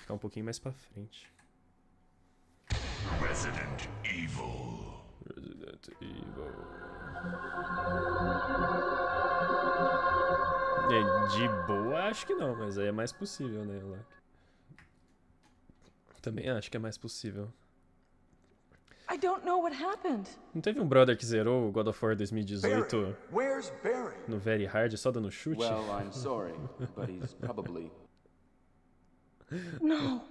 ficar um pouquinho mais pra frente. Resident Evil. Resident Evil. De boa, acho que não, mas aí é mais possível, né, Loki? Também acho que é mais possível. I don't know what happened. Não teve um brother que zerou o God of War 2018 Barry, where's Barry? no Very Hard só dando chute? Well, I'm sorry, but he's probably... No.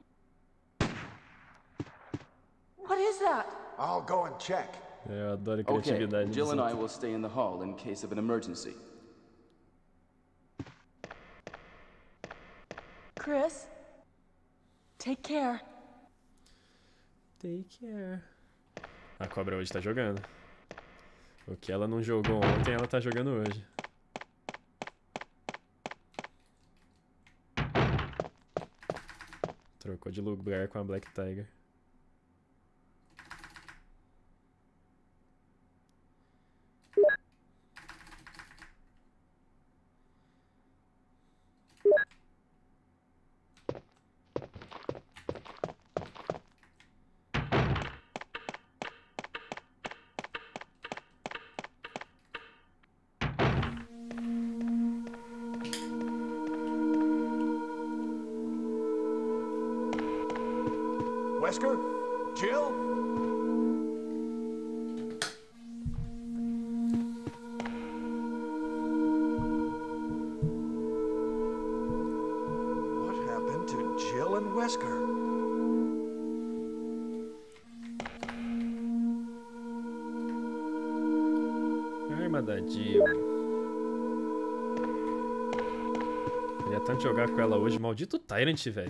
What is that? I'll go and check. Eu adoro a Okay, criatividade Jill dos and I outros. will stay in the hall in case of an emergency. Chris? Take care. Take care. A cobra hoje tá jogando. O que ela não jogou ontem, ela tá jogando hoje. Trocou de lugar com a Black Tiger. Wesker? Jill? What happened to Jill and Wesker? Arma da Jill. Queria tanto jogar com ela hoje. Maldito Tyrant, velho.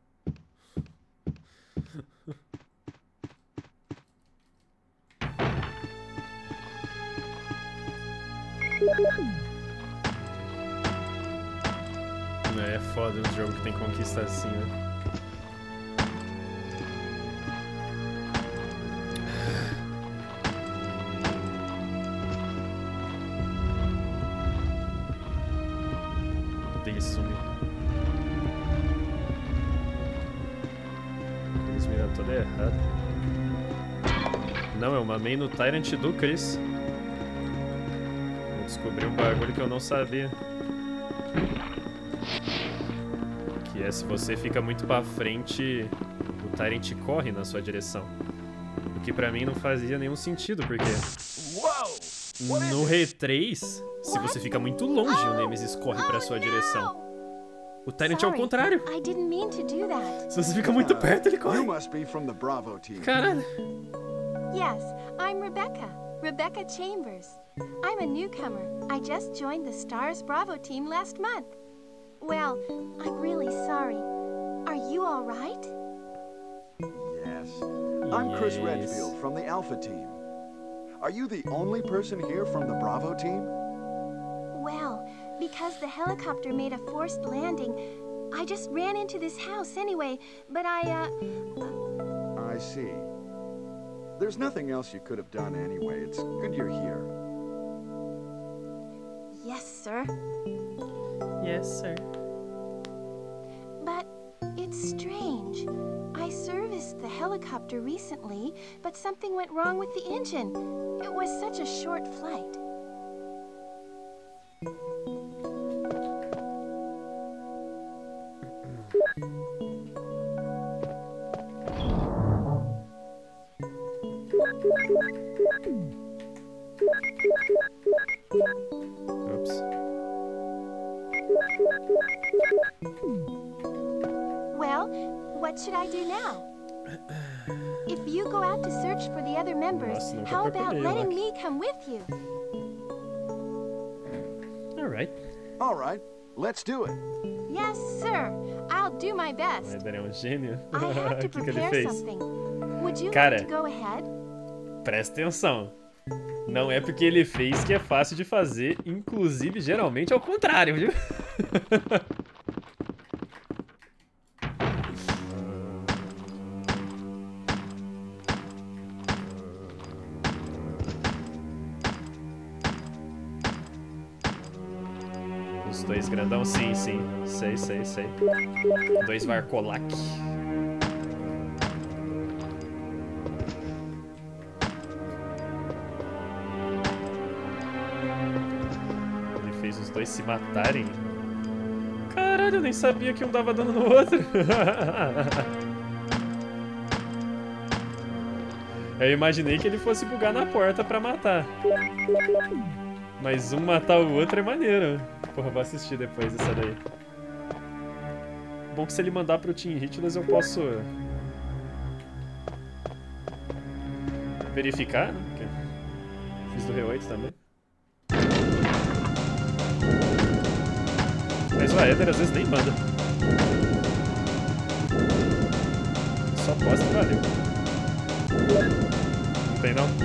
É foda um jogo que tem conquista assim, né? Tem isso sumiu. Eles miram toda errada. Não, eu mamei no Tyrant do Chris. Eu descobri um bagulho que eu não sabia. Que é se você fica muito pra frente, o Tyrant corre na sua direção. O que pra mim não fazia nenhum sentido, porque no R3, se você fica muito longe, o Nemesis corre pra sua direção. O Tyrant é o contrário. I didn't mean to do that. Se você fica muito perto, ele You corre. must be from the Bravo team. Caralho. Yes, I'm Rebecca. Rebecca Chambers. I'm a newcomer. I just joined the Stars Bravo team last month. Well, I'm really sorry. Are you all right? Yes. I'm Chris Yes. Redfield from the Alpha team. Are you the only person here from the Bravo team? Well, because the helicopter made a forced landing, I just ran into this house anyway, but I see. There's nothing else you could have done anyway. It's good you're here. Yes, sir. Yes, sir. But it's strange. I serviced the helicopter recently, but something went wrong with the engine. It was such a short flight. Oops. Well, what should I do now? If you go out to search for the other members, Nossa, nunca how about procurei, letting Lucky. me come with you? Alright. All right, let's do it. Yes, sir. I'll do my O best. Eder é um gênio. I have to O que que ele prepare fez? something. Would you Cara. like to go ahead? Presta atenção. Não é porque ele fez que é fácil de fazer, inclusive geralmente é o contrário, viu? Os dois grandão? Sim, sim. Sei. Dois Varkolak. Ele fez os dois se matarem. Caralho, eu nem sabia que um dava dano no outro. Eu imaginei que ele fosse bugar na porta pra matar. Mas um matar o outro é maneiro. Porra, vou assistir depois dessa daí. Bom que se ele mandar pro Team Hitless eu posso... verificar, né? Porque fiz do R8 também. Mas o Aether às vezes nem manda. Só posta e valeu. Não tem não?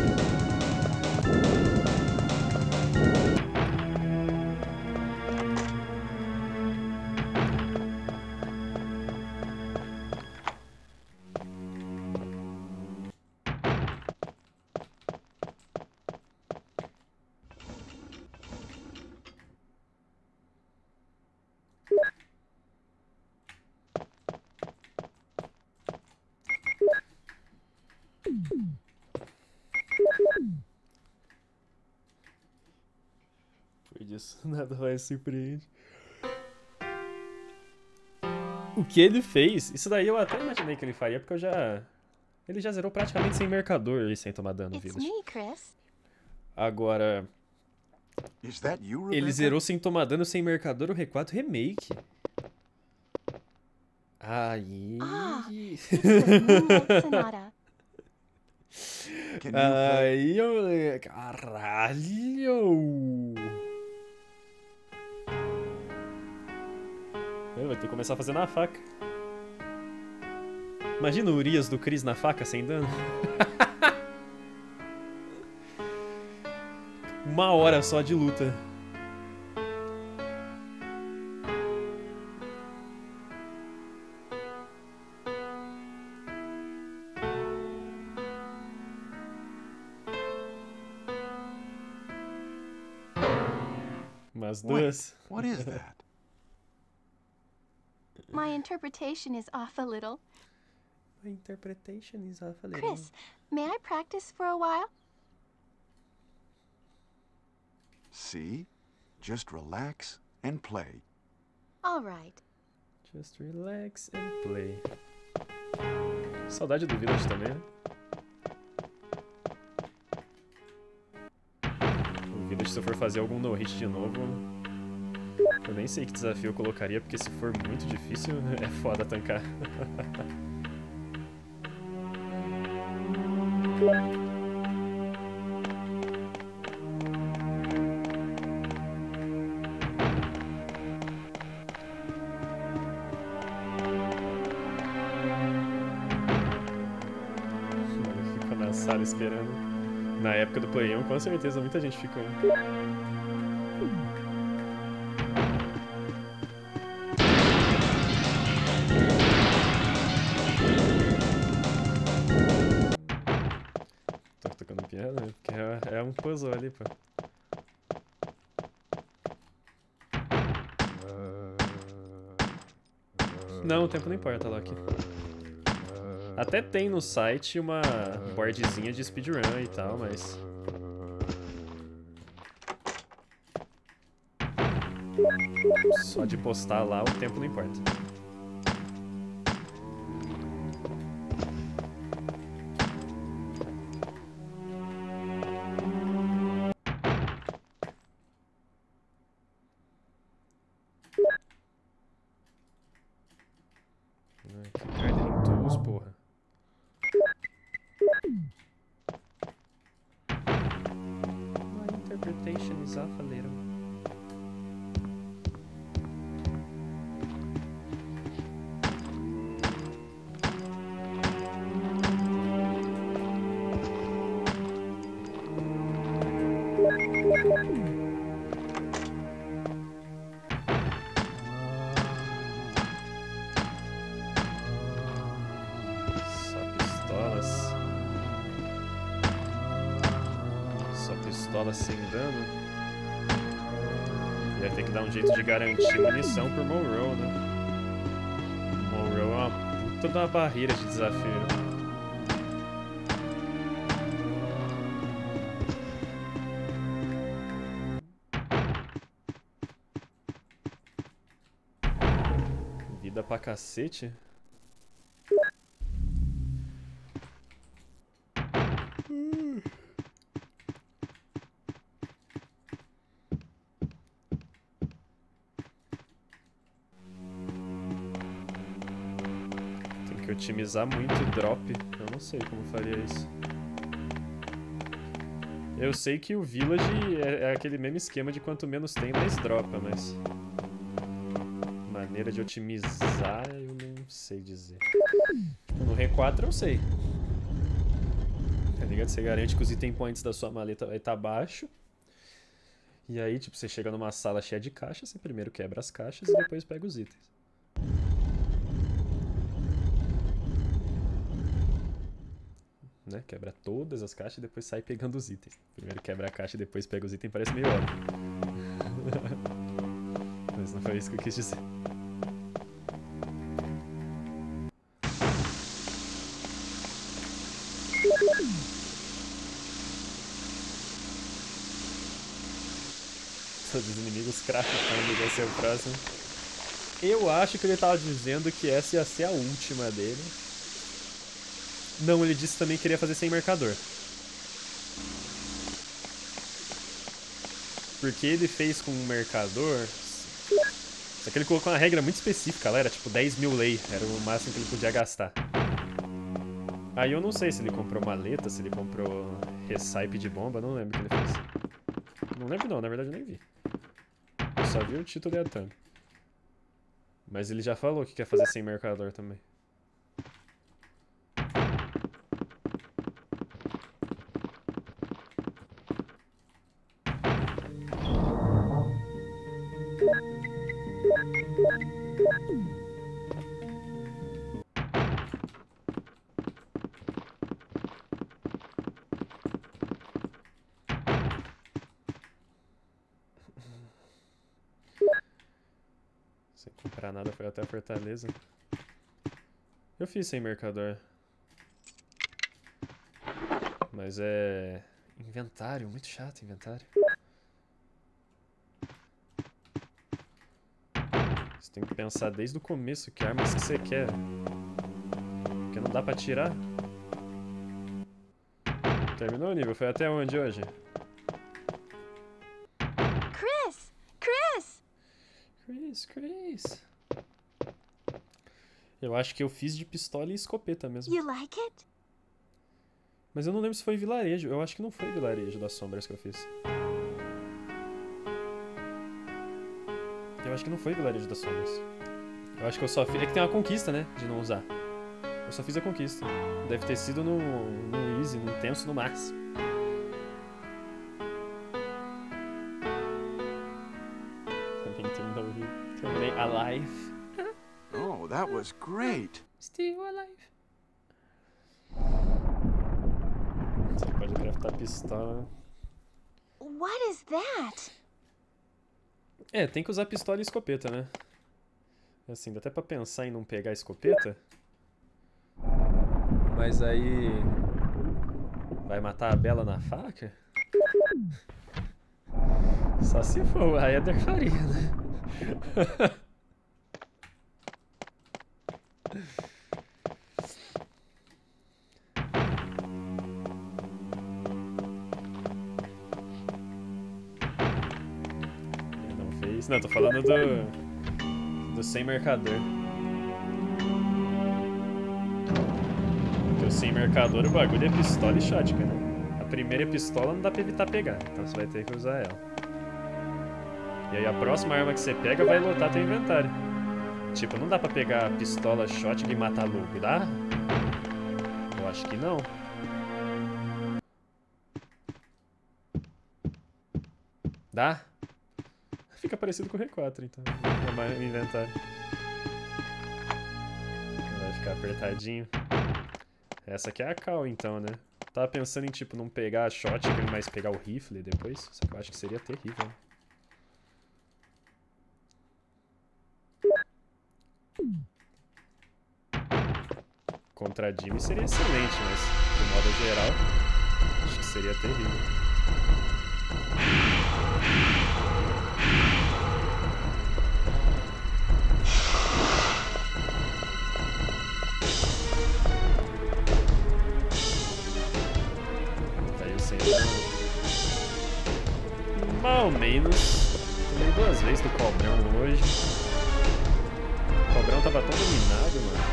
Por isso, nada mais surpreende. O que ele fez? Isso daí eu até imaginei que ele faria, porque eu já... Ele já zerou praticamente sem mercador e sem tomar dano, It's Village. me, Chris. Agora, Is that you, ele Rebecca? zerou sem tomar dano sem mercador o R4 Remake. Aí... Ah, It's the Moonlight Sonata. Can you play? Aí eu... Caralho! Vai ter que começar a fazer na faca. Imagina o Urias do Chris na faca sem dano. 1 hora só de luta. Umas duas. What is that? My interpretation is off a little. My interpretation is off a little. Chris, may I practice for a while? See? Just relax and play. All right. Just relax and play. Saudade do Village também, né? O Village, se eu for fazer algum no-hit de novo, eu nem sei que desafio eu colocaria, porque se for muito difícil, é foda tancar. Ficou na sala esperando. Na época do Play 1, com certeza muita gente ficou. Tô tocando piano, porque é um puzzle ali, pô. Não, o tempo não importa, Loki. Até tem no site uma boardzinha de speedrun e tal, mas... Só de postar lá o tempo não importa. Gardening Tools, porra. My interpretation is off a little. Só pistolas. Só pistolas sem dano. E Ia ter que dar um jeito de garantir munição por Monroe, né? Monroe é toda uma barreira de desafio. Vida pra cacete. Tem que otimizar muito o drop. Eu não sei como faria isso. Eu sei que o Village é aquele mesmo esquema de quanto menos tem, mais dropa, mas... maneira de otimizar, eu não sei dizer. No R4 eu sei. Tá ligado? Você garante que os item points da sua maleta vai estar baixo. E aí, tipo, você chega numa sala cheia de caixas, você primeiro quebra as caixas e depois pega os itens. Né? Quebra todas as caixas e depois sai pegando os itens. Primeiro quebra a caixa e depois pega os itens, parece meio óbvio. Mas não foi isso que eu quis dizer. Todos os inimigos craftando vai ser o próximo. Eu acho que ele tava dizendo que essa ia ser a última dele. Não, ele disse também que queria fazer sem mercador. Porque ele fez com um mercador. Só que ele colocou uma regra muito específica lá, era tipo 10 mil lei, era o máximo que ele podia gastar. Aí eu não sei se ele comprou maleta, se ele comprou recipe de bomba, não lembro o que ele fez. Não lembro não, na verdade eu nem vi. Eu só vi o título e a thumb. Mas ele já falou que quer fazer sem mercador também. Sem comprar nada, foi até a Fortaleza. Eu fiz sem mercador. Mas é... inventário, muito chato inventário. Você tem que pensar desde o começo que armas que você quer. Porque não dá pra tirar. Terminou o nível, foi até onde hoje? Chris. Eu acho que eu fiz de pistola e escopeta mesmo. You like it? Mas eu não lembro se foi vilarejo. Eu acho que não foi vilarejo das sombras que eu fiz. Eu acho que não foi vilarejo das sombras. Eu acho que eu só fiz... É que tem uma conquista, né? De não usar. Eu só fiz a conquista. Deve ter sido no easy, no intenso, no máximo. Também alive. Oh, that was great. Still alive. Você pode craftar pistola. What is that? É, tem que usar pistola e escopeta, né? Assim, dá até pra pensar em não pegar a escopeta. Mas aí... vai matar a Bela na faca? Só se for, a Eder faria, né? Não fez? Não, tô falando do sem mercador. Porque o sem mercador, o bagulho é pistola e shotgun, né? A primeira pistola não dá pra evitar pegar, então você vai ter que usar ela. E aí a próxima arma que você pega vai lotar teu inventário. Tipo, não dá pra pegar pistola, shotgun e matar lobo, dá? Eu acho que não. Dá? Fica parecido com o R4, então. É mais inventário. Vai ficar apertadinho. Essa aqui é a cal, então, né? Tava pensando em, tipo, não pegar a shotgun, mas pegar o rifle depois. Só que eu acho que seria terrível. Contra a Jimmy seria excelente, mas de modo geral, acho que seria terrível. Tá aí o centro. Mal ou menos. Tomei 2 vezes do Cobrão hoje. O Cobrão tava tão dominado, mano.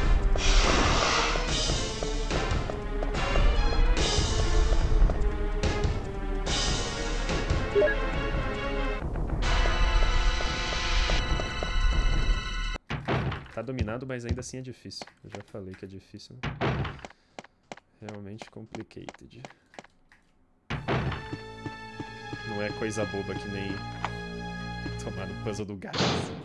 Tá dominado, mas ainda assim é difícil. Eu já falei que é difícil, né? Realmente complicated. Não é coisa boba que nem tomar no puzzle do gás.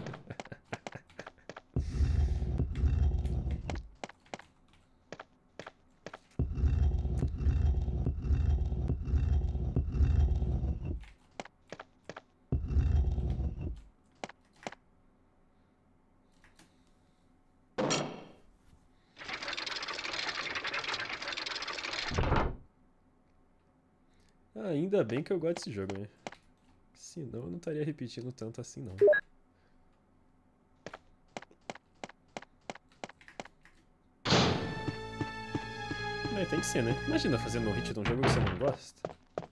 Ainda bem que eu gosto desse jogo, né? Senão eu não estaria repetindo tanto assim, não. Mas tem que ser, né? Imagina fazendo um hit de um jogo que você não gosta.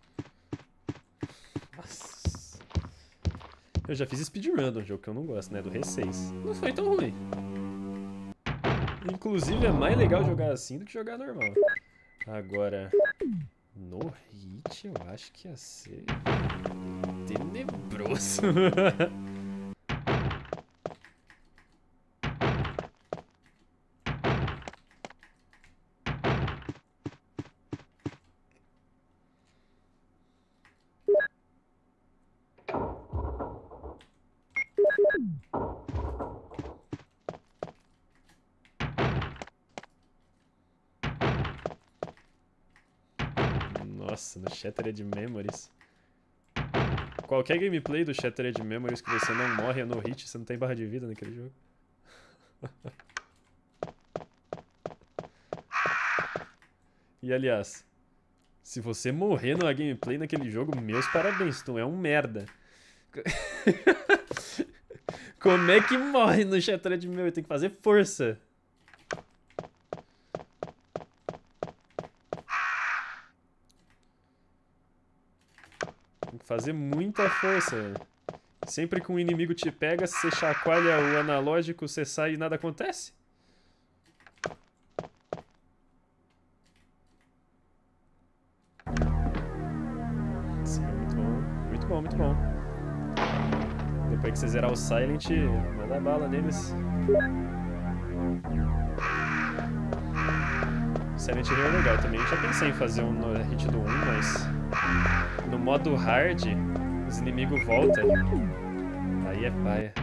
Nossa. Eu já fiz speedrun de um jogo que eu não gosto, né? Do R6. Não foi tão ruim. Inclusive é mais legal jogar assim do que jogar normal. Agora... no hit, eu acho que ia ser tenebroso. Nossa, no Shattered Memories. Qualquer gameplay do Shattered Memories que você não morre é no hit, você não tem barra de vida naquele jogo. E aliás, se você morrer numa gameplay naquele jogo, meus parabéns, tu é um merda. Como é que morre no Shattered Memories? Tem que fazer força. Fazer muita força. Sempre que um inimigo te pega, você chacoalha o analógico, você sai e nada acontece? Sim, muito bom. Muito bom, muito bom. Depois que você zerar o Silent, manda bala neles. Silent Hill é legal também. Eu já pensei em fazer um no hit do 1, mas... no modo hard, os inimigos voltam. Aí é paia.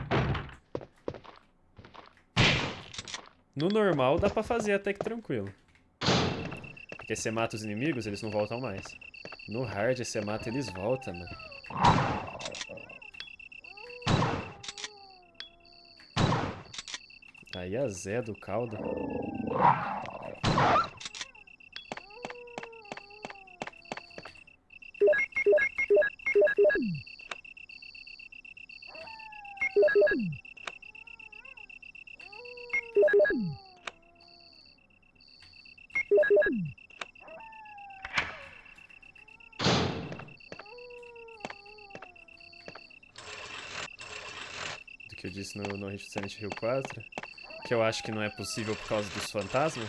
No normal dá pra fazer até que tranquilo. Porque você mata os inimigos, eles não voltam mais. No hard, você mata, eles voltam, mano. Aí é Zé do caldo. Do que eu disse no hit do Silent Hill 4, que eu acho que não é possível por causa dos fantasmas.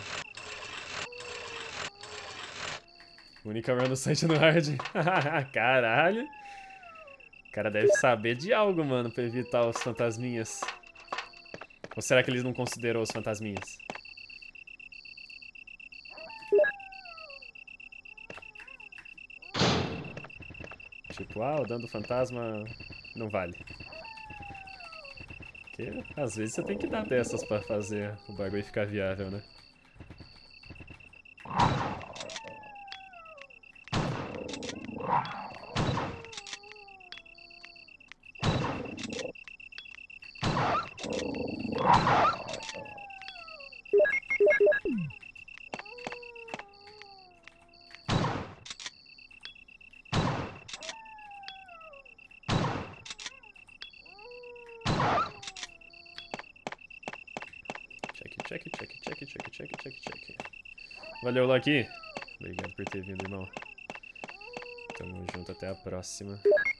Única run no site no hard. Caralho. O cara deve saber de algo, mano, pra evitar os fantasminhas. Ou será que ele não considerou os fantasminhas? Tipo, o dano do fantasma não vale. Porque às vezes você tem que dar dessas pra fazer o bagulho ficar viável, né? check, check, check, check, check, check, check. Valeu, Loki. Obrigado por ter vindo, irmão. Tamo junto, até a próxima.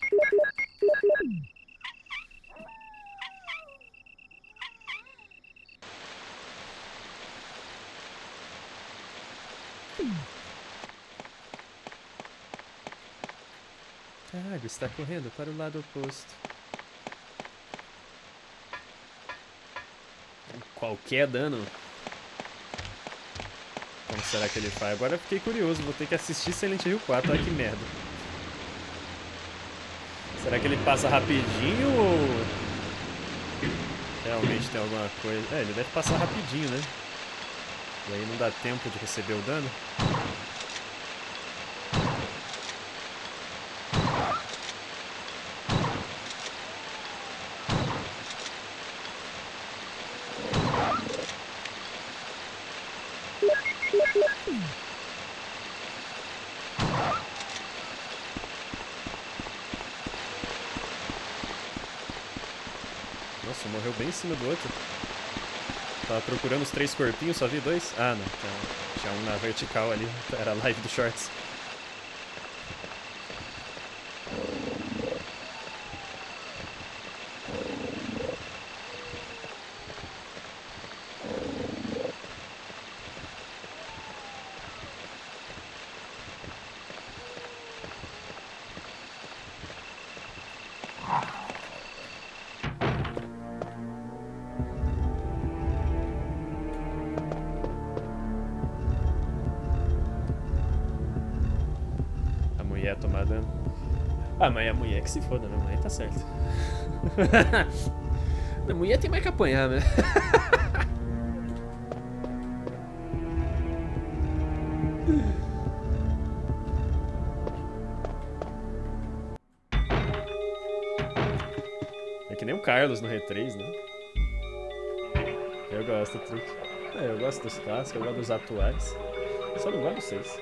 A água está correndo para o lado oposto. Qualquer dano. Como será que ele faz? Agora eu fiquei curioso, vou ter que assistir Silent Hill 4, olha que merda. Será que ele passa rapidinho ou... realmente tem alguma coisa... ele deve passar rapidinho, né? E aí não dá tempo de receber o dano. Nossa, morreu bem em cima do outro. Tava procurando os 3 corpinhos, só vi 2. Ah, não. Então, tinha um na vertical ali. Era a live do Shorts. Tomar dano. Ah, mas a mulher que se foda, né? A mulher tá certo. A mulher tem mais que apanhar, né? É que nem o Carlos no R3, né? Eu gosto do truque. Eu gosto dos clássicos, eu gosto dos atuais. Só não gosto dos 6.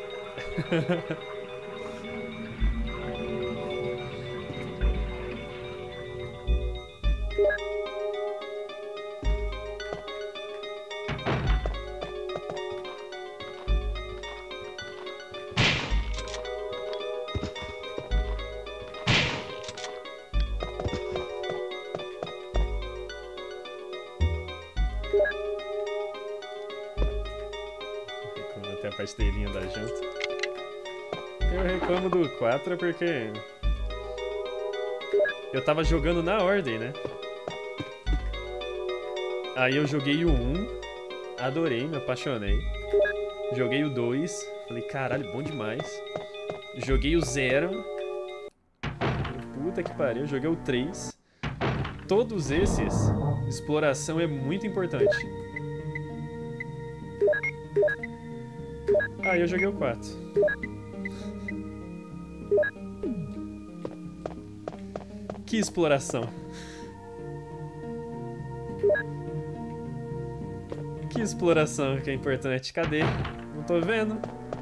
Até a pasteirinha da janta. Eu reclamo do 4 porque eu tava jogando na ordem, né? Aí eu joguei o 1, adorei, me apaixonei. Joguei o 2, falei, caralho, bom demais. Joguei o 0. Puta que pariu, joguei o 3. Todos esses, exploração é muito importante. Aí eu joguei o 4. Que exploração. Que exploração que é importante. Cadê? Não tô vendo.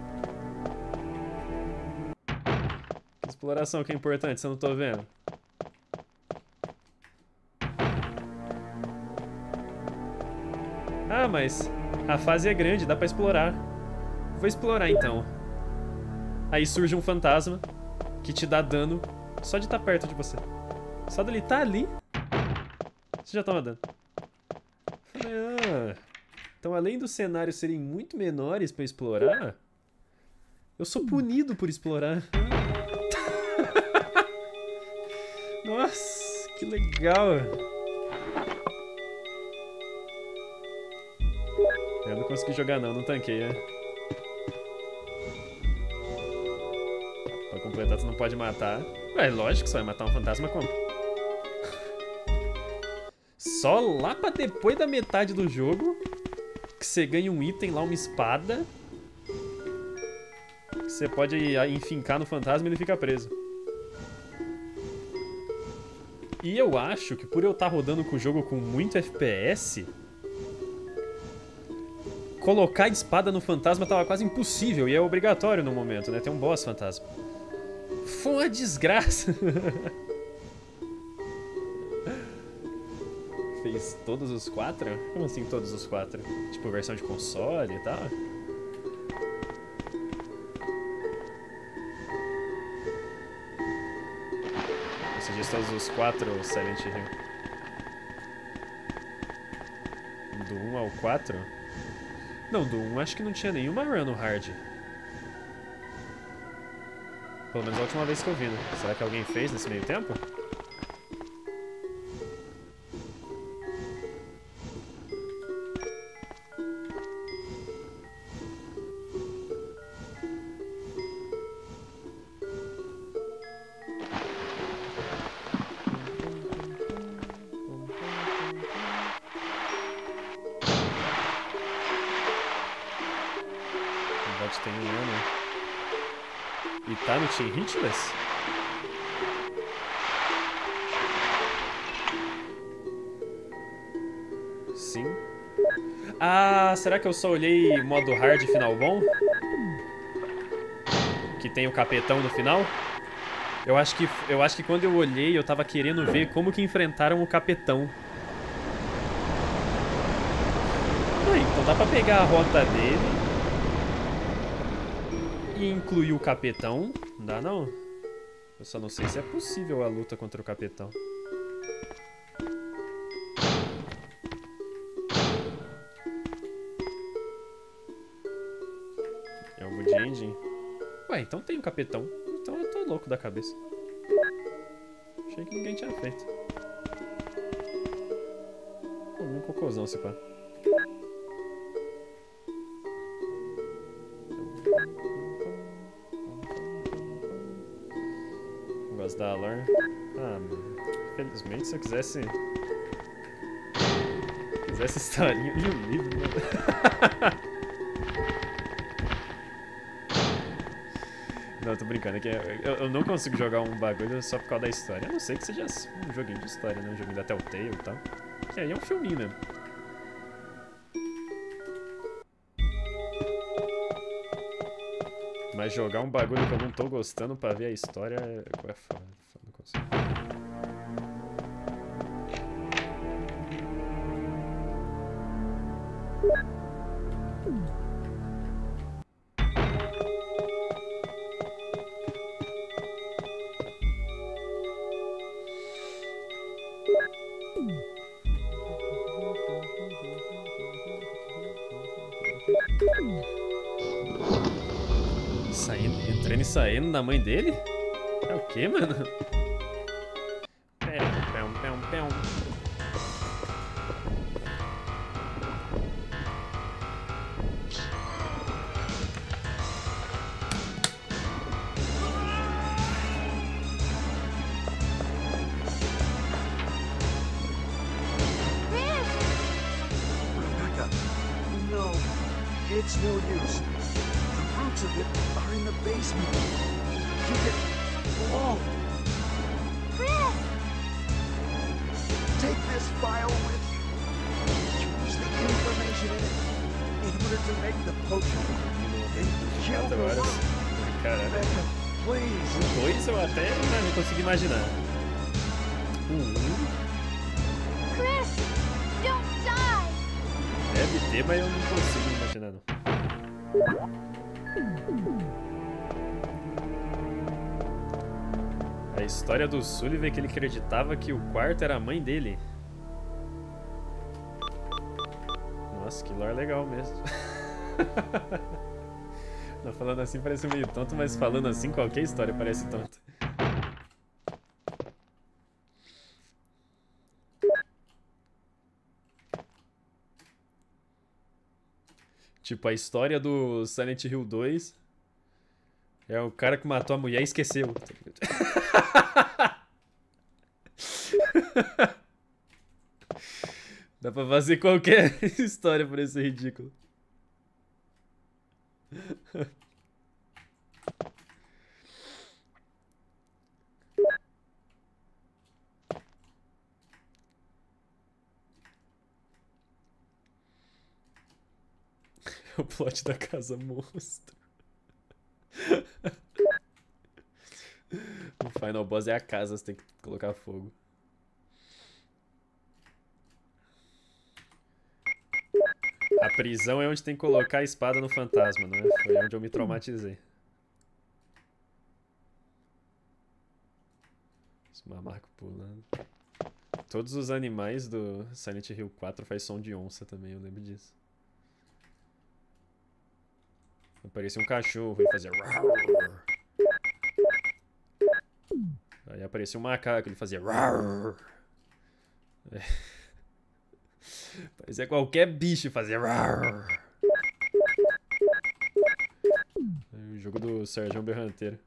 Que exploração que é importante, se eu não tô vendo. Ah, mas a fase é grande, dá pra explorar. Vou explorar então. Aí surge um fantasma que te dá dano só de estar perto de você. Só dele estar ali, você já toma dano. Ah, então além dos cenários serem muito menores pra explorar, eu sou punido por explorar. Nossa, que legal. Eu não consegui jogar não tanquei, né? Pra completar, tu não pode matar. Ué, lógico que só vai matar um fantasma como? Só lá pra depois da metade do jogo que você ganha um item lá, uma espada, que você pode enfincar no fantasma e ele fica preso. E eu acho que por eu estar rodando com o jogo com muito FPS, colocar a espada no fantasma tava quase impossível e é obrigatório no momento, né? Tem um boss fantasma. Foi uma desgraça. Fez Mas todos os 4? Como assim todos os 4? Tipo, versão de console e tal? Você diz todos os 4 Silent Hill? Do 1 ao 4? Não, do 1 acho que não tinha nenhuma run no hard. Pelo menos a última vez que eu vi, né? Será que alguém fez nesse meio tempo? Tem um ano. E tá no Team Hitless? Sim. Ah, será que eu só olhei modo hard final bom? Que tem o capetão no final? Eu acho que quando eu olhei eu tava querendo ver como que enfrentaram o capetão. Então dá pra pegar a rota dele e incluir o capetão? Não dá não? Eu só não sei se é possível a luta contra o capetão. É algo de engine? Ué, então tem o capetão. Então eu tô louco da cabeça. Achei que ninguém tinha feito. Um cocôzão, se pá. Da lore. Ah, mano. Infelizmente, se eu quisesse historinha de um livro, né? Não, tô brincando. É que eu não consigo jogar um bagulho só por causa da história. A não ser que seja um joguinho de história, né? Um joguinho da Telltale e tal. Que aí é um filminho mesmo. Mas jogar um bagulho que eu não tô gostando pra ver a história é foda. Não consigo. Entrando e saindo da mãe dele? É o que, mano? Rebecca, no, it's no use. The roots of it are in the basement. You can... Whoa! Chris! Take this file with you. Use the information in it in order to make the potion. And kill the worm. Caralho. Rebecca, please. O 2 eu até não consigo imaginar. Chris! Don't die! Deve ter, mas eu não consigo imaginar, não. A história do Sullivan é que ele acreditava que o quarto era a mãe dele. Nossa, que lore legal mesmo. Não, falando assim parece meio tonto, mas falando assim qualquer história parece tonta. Tipo, a história do Silent Hill 2 é o cara que matou a mulher e esqueceu. Dá pra fazer qualquer história por esse ridículo. O plot da casa monstro. O final boss é a casa, você tem que colocar fogo. prisão é onde tem que colocar a espada no fantasma, né? Foi onde eu me traumatizei. Esse mamarco pulando. Todos os animais do Silent Hill 4 faz som de onça também, eu lembro disso. Aparecia um cachorro e fazia... Aí aparecia um macaco, ele fazia... Parecia qualquer bicho fazia... O jogo do Sérgio Berranteiro.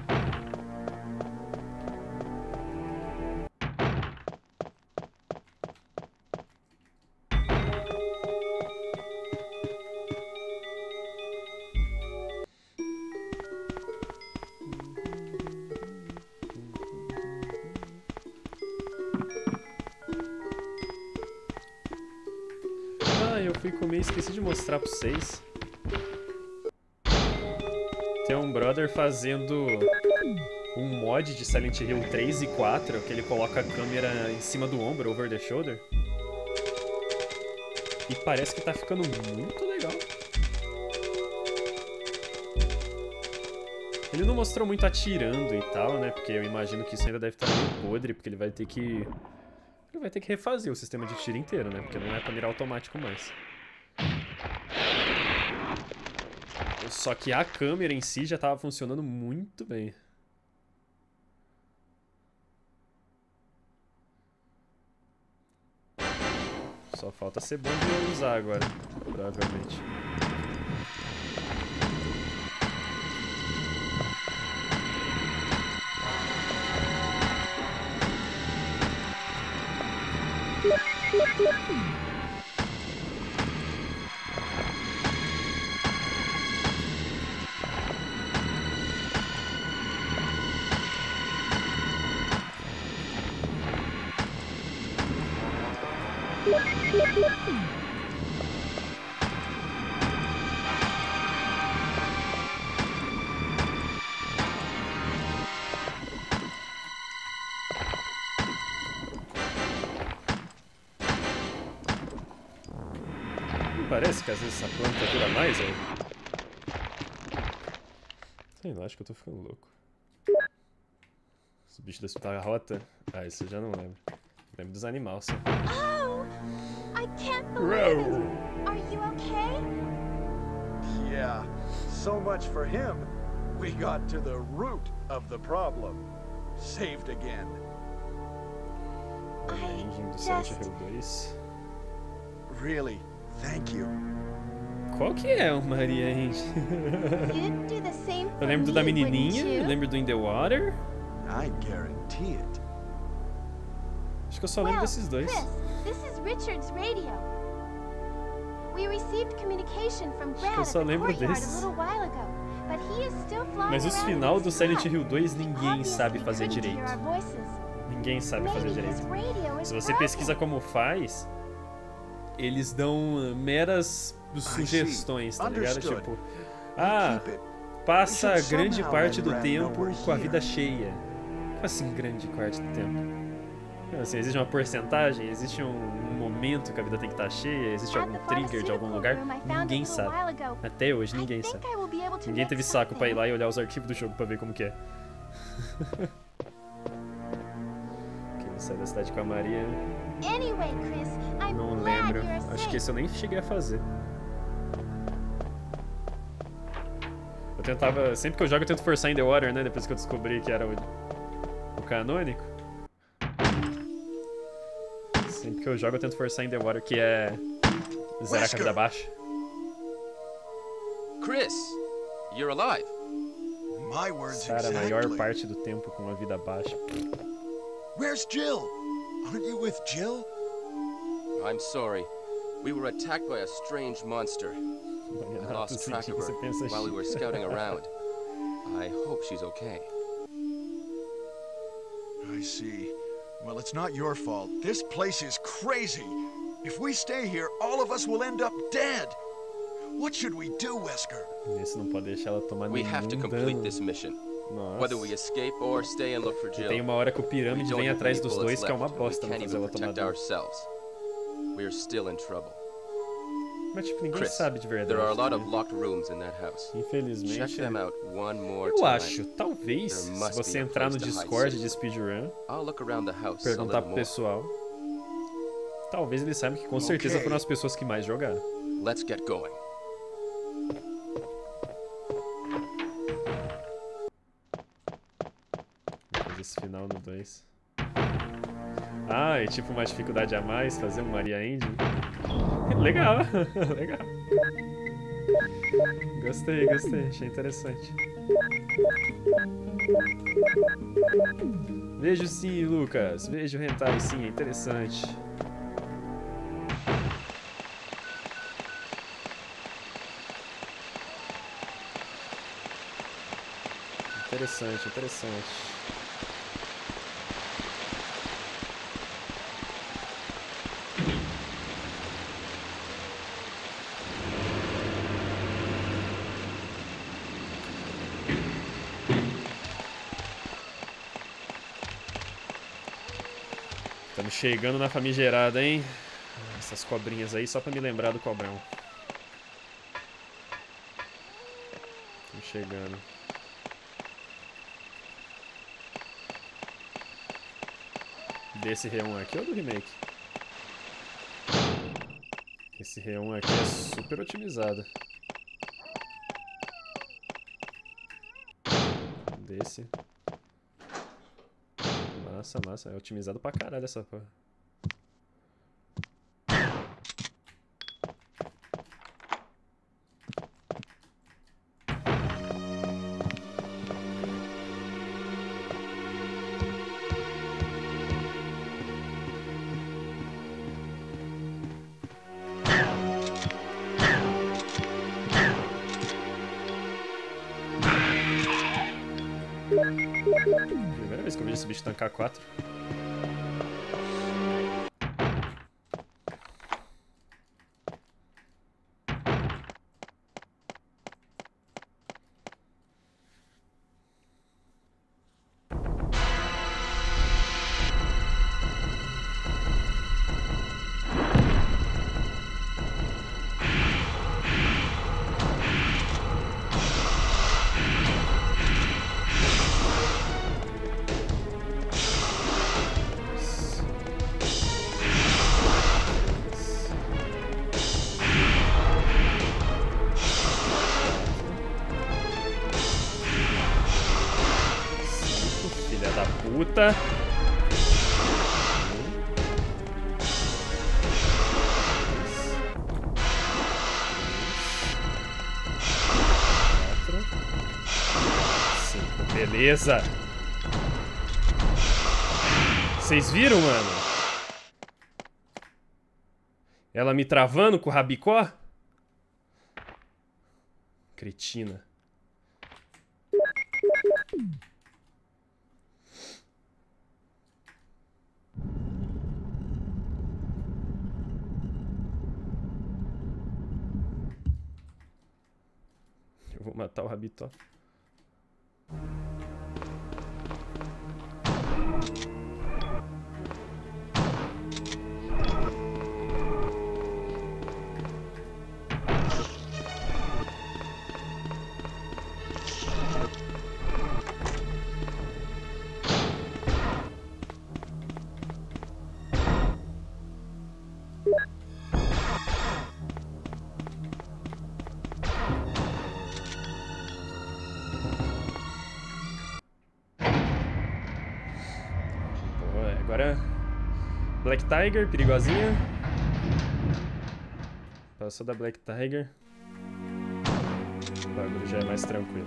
Esqueci de mostrar pra vocês. Tem um brother fazendo um mod de Silent Hill 3 e 4 que ele coloca a câmera em cima do ombro, over the shoulder. E parece que tá ficando muito legal. Ele não mostrou muito atirando e tal, né? Porque eu imagino que isso ainda deve estar meio podre, porque ele vai ter que refazer o sistema de tiro inteiro, né? Porque não é pra mirar automático mais. Só que a câmera em si já tava funcionando muito bem. Só falta ser bom de usar agora, provavelmente. Parece que às vezes essa planta dura mais, velho. Sei lá, acho que eu tô ficando louco. Esse bicho da espada rota. Ah, isso eu já não lembro. Lembro dos animais, só. Oh! I can't believe it! Are you okay? Yeah, so much for him. We got to the root of the problem. Saved again. A engine do Silent Hill 2. Really, thank you. Qual que é o Maria Engine? Eu lembro do da menininha, eu lembro do In the Water. I guarantee it. Acho que eu só lembro desses dois. Chris, this is Richard's radio. We received communication from Brad at the courtyard a little while ago, but he is still flying. Mas os final do Silent Hill 2 ninguém sabe fazer direito. Ninguém sabe fazer direito. Se você pesquisa como faz, eles dão meras sugestões, tá ligado? Tipo, passa grande parte do tempo com a vida cheia. Como assim grande parte do tempo? Assim, existe uma porcentagem? Existe um momento que a vida tem que estar cheia? Existe algum trigger de algum lugar? Ninguém sabe. Até hoje ninguém sabe. Ninguém teve saco pra ir lá e olhar os arquivos do jogo pra ver como que é. Quem sai da cidade com a Maria... Não lembro. Acho que esse eu nem cheguei a fazer. Eu tentava... Sempre que eu jogo eu tento forçar In the Water, né? Depois que eu descobri que era o canônico. Sempre que eu jogo eu tento forçar In the Water, que é zerar com a vida baixa. Chris, you're alive. My words Cara, a exactly. maior parte do tempo com a vida baixa. Where's Jill? Aren't you with Jill? I'm sorry. We were attacked by a strange monster. I lost track of her while we were scouting around. I hope she's okay. I see. Well, it's not your fault. This place is crazy. If we stay here, all of us will end up dead. What should we do, Wesker? Esse não pode deixar ela tomar We nenhum have to complete this mission. Nossa. Whether we escape or stay and look for Jill. Tem uma hora que o pirâmide vem atrás dos dois, que é uma bosta we não can't fazer even ela tomar protect dano. ourselves. We're still in trouble. Mas tipo, ninguém Chris, sabe de verdade. there are a lot né? of locked rooms in that house. Infelizmente. Check them out one more Eu time. acho, talvez, se você entrar no Discord de speedrun, I'll look around the house a perguntar little pro more. pessoal, talvez eles saibam que com certeza foram as pessoas que mais jogaram. Let's get going. Vou fazer esse final no 2. Ah, é tipo uma dificuldade a mais, fazer um Maria Engine. Legal, legal. Gostei, achei interessante. Vejo sim, Lucas, vejo hentai sim, é interessante. Interessante. Estamos chegando na famigerada, hein? Essas cobrinhas aí só pra me lembrar do cobrão. Estamos chegando. Desse R1 aqui ou do remake? Esse R1 aqui é super otimizado. Desse. Massa. É otimizado pra caralho essa porra. Primeira vez que eu vejo esse bicho tancar 4. Puta. Beleza. Vocês viram, mano? Ela me travando com o rabicó? Cretina. Eu vou matar o Rabitó. Agora, Black Tiger, perigosinha. Passou da Black Tiger. O bagulho já é mais tranquilo.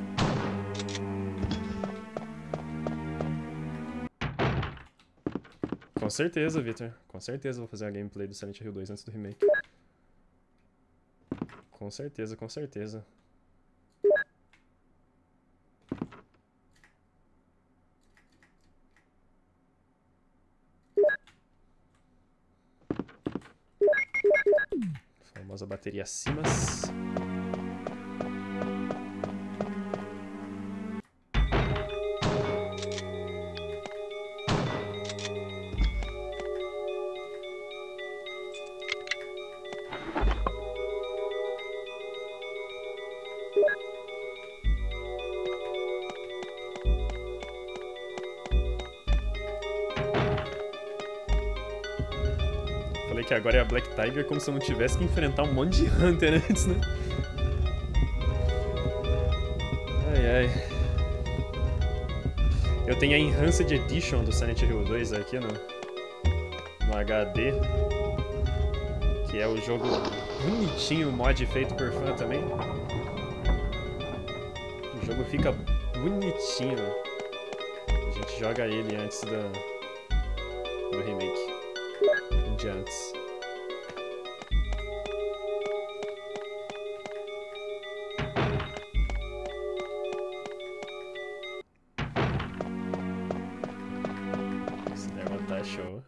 Com certeza, Victor. Com certeza vou fazer uma gameplay do Silent Hill 2 antes do remake. Com certeza, com certeza. Famosa bateria acima. que agora é a Black Tiger, como se eu não tivesse que enfrentar um monte de Hunter antes, né? Ai, ai. Eu tenho a Enhanced Edition do Silent Hill 2 aqui no HD. Que é o jogo bonitinho, mod feito por fã também. O jogo fica bonitinho. A gente joga ele antes do remake. De antes. Se der vontade, show.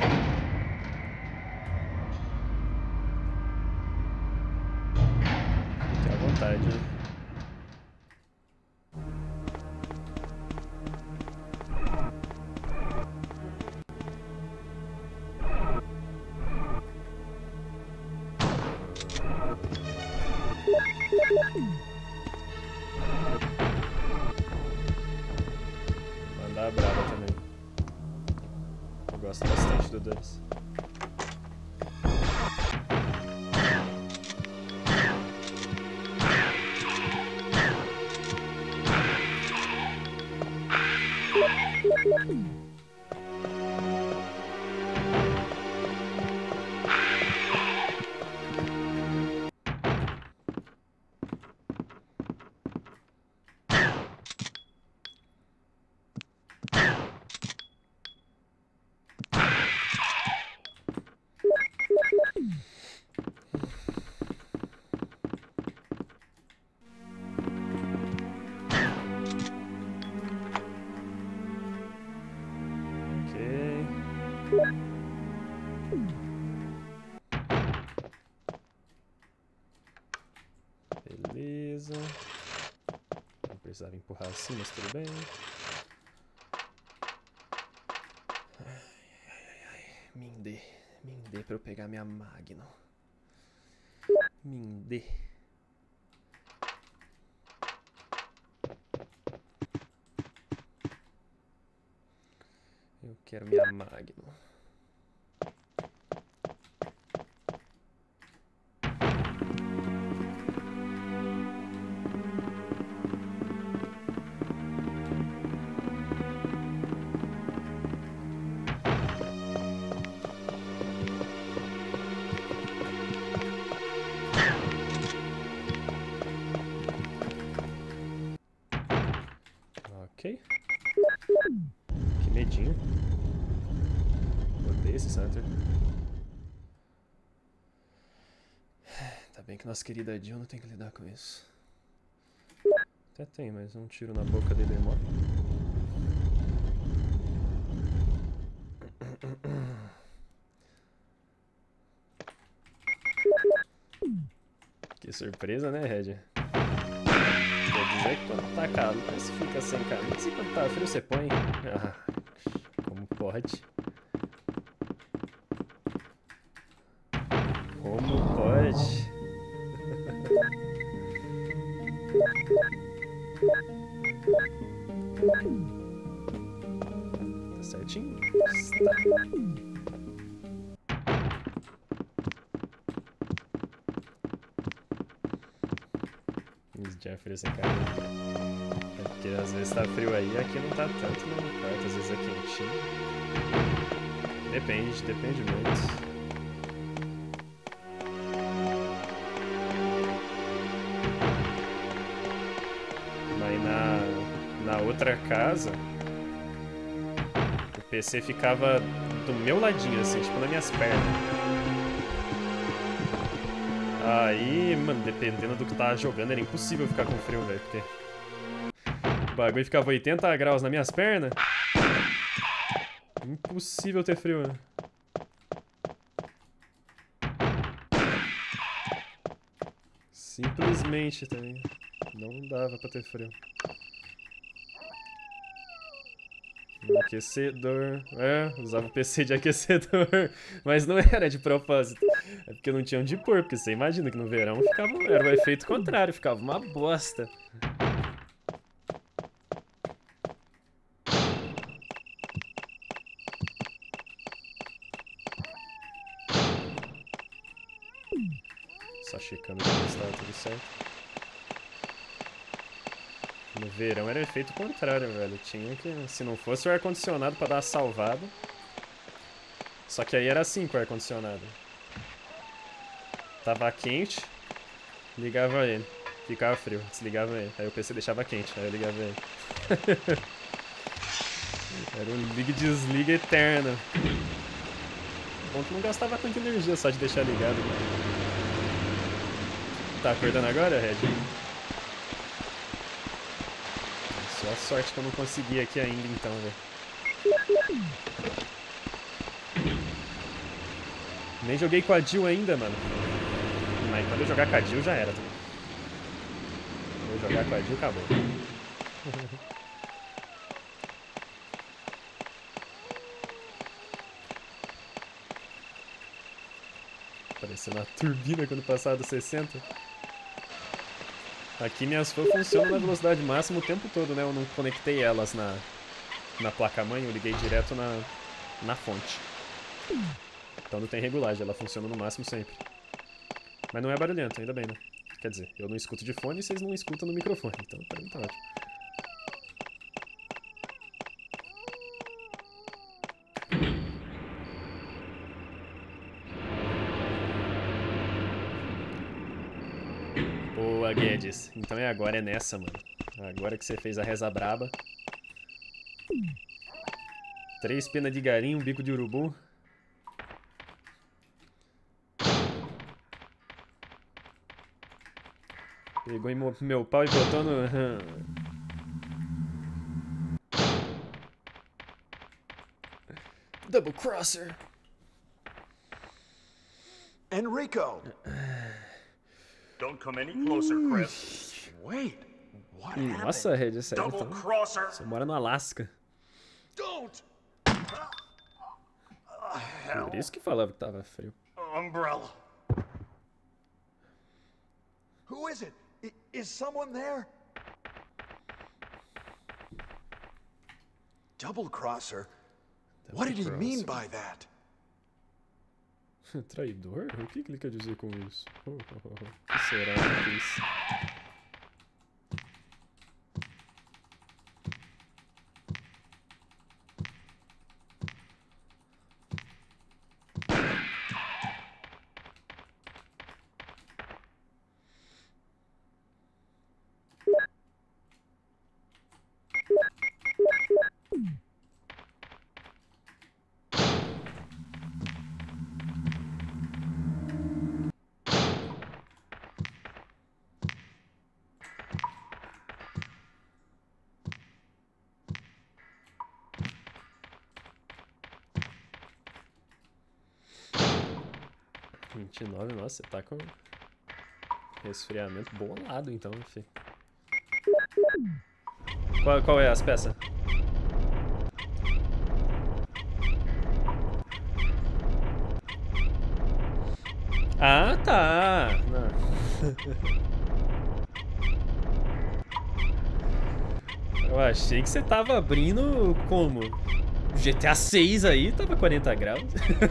Fique à vontade, né? Mandar brava também. Eu gosto bastante do 2. Beleza. Não precisava empurrar assim, mas tudo bem. Me dê pra eu pegar minha Magno. Me dê. Eu quero minha Magno. Ok. Que medinho. Odeio esse Hunter. Tá bem que nossa querida Jill não tem que lidar com isso. Até tem, mas um tiro na boca dele morre. Que surpresa, né, Red? Quer dizer que quando tá calor você fica sem camisa e quando tá frio você põe. Ah, como pode? Como pode? Tá certinho? Está. Jeffrey, esse cara. É porque às vezes tá frio aí, aqui não tá tanto no quarto, às vezes é quentinho. Depende muito. Mas na outra casa, o PC ficava do meu ladinho, assim, tipo nas minhas pernas. Aí, mano, dependendo do que tava jogando, era impossível ficar com frio, velho, porque o bagulho ficava 80 graus nas minhas pernas. Impossível ter frio, né? Simplesmente também. Não dava pra ter frio. Aquecedor. É, usava o PC de aquecedor. Mas não era de propósito. É porque não tinha onde pôr. Porque você imagina que no verão ficava, era o efeito contrário. Ficava uma bosta. checando se estava tudo certo. No verão era efeito contrário, velho. Tinha que... Se não fosse o ar-condicionado pra dar uma salvada... Só que aí era assim com o ar-condicionado. Tava quente, ligava ele. Ficava frio, desligava ele. Aí o PC deixava quente, aí eu ligava ele. Era um liga e desliga eterno. Bom que não gastava tanta energia só de deixar ligado. Tá acordando agora, Red? Só a sorte que eu não consegui aqui ainda então, velho. Nem joguei com a Jill ainda, mano. Mas quando eu jogar com a Jill já era também. Quando eu jogar com a Jill, acabou. Parecendo a turbina quando passava dos 60. Aqui minhas fãs funcionam na velocidade máxima o tempo todo, né? Eu não conectei elas na placa-mãe, eu liguei direto na fonte. Então não tem regulagem, ela funciona no máximo sempre. Mas não é barulhento, ainda bem, né? Quer dizer, eu não escuto de fone e vocês não escutam no microfone, então pra mim tá ótimo. Boa, Guedes. Então é agora, é nessa, mano. Agora que você fez a reza braba. 3 penas de galinha, um bico de urubu. Pegou em meu pau e botou no... Double crosser. Enrico! Don't come any closer, Chris. Wait, what happened? Nossa, Red, essa aí Double então... crosser. Você mora no Alasca. Don't. Por isso que falava que tava frio. Umbrella. Who is it? Is someone there? Double crosser? What did he mean by that? Traidor? O que ele quer dizer com isso? O que será que isso? Nossa, você tá com resfriamento bolado então, enfim. Qual é as peças? Ah, tá! Eu achei que você tava abrindo como? GTA 6 aí tava 40 graus.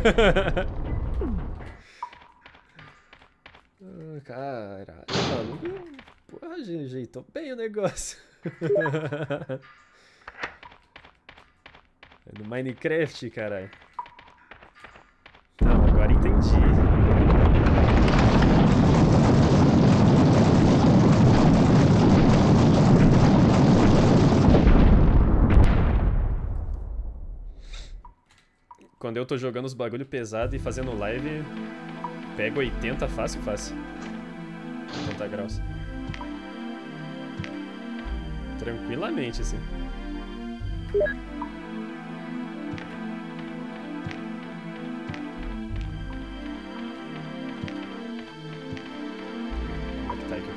Caralho, maluco. Porra, ajeitou bem o negócio. É do Minecraft, caralho. Não, agora entendi. Quando eu tô jogando os bagulho pesado e fazendo live, pego 80 fácil. 80 graus. Tranquilamente, assim. Como é que tá aqui?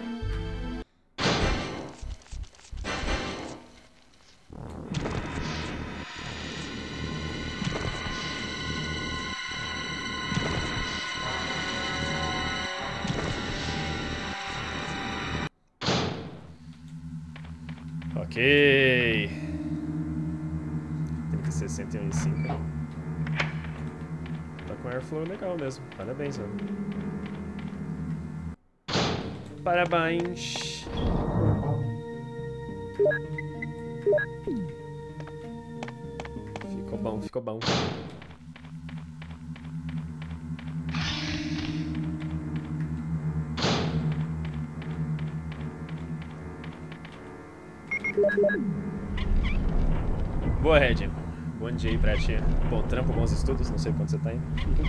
Ok. 3061.5. Tá com airflow legal mesmo. Parabéns, mano. Parabéns. Ficou bom, ficou bom. Boa, Red. Bom dia aí pra ti. Bom trampo, bons estudos. Não sei quanto você tá indo.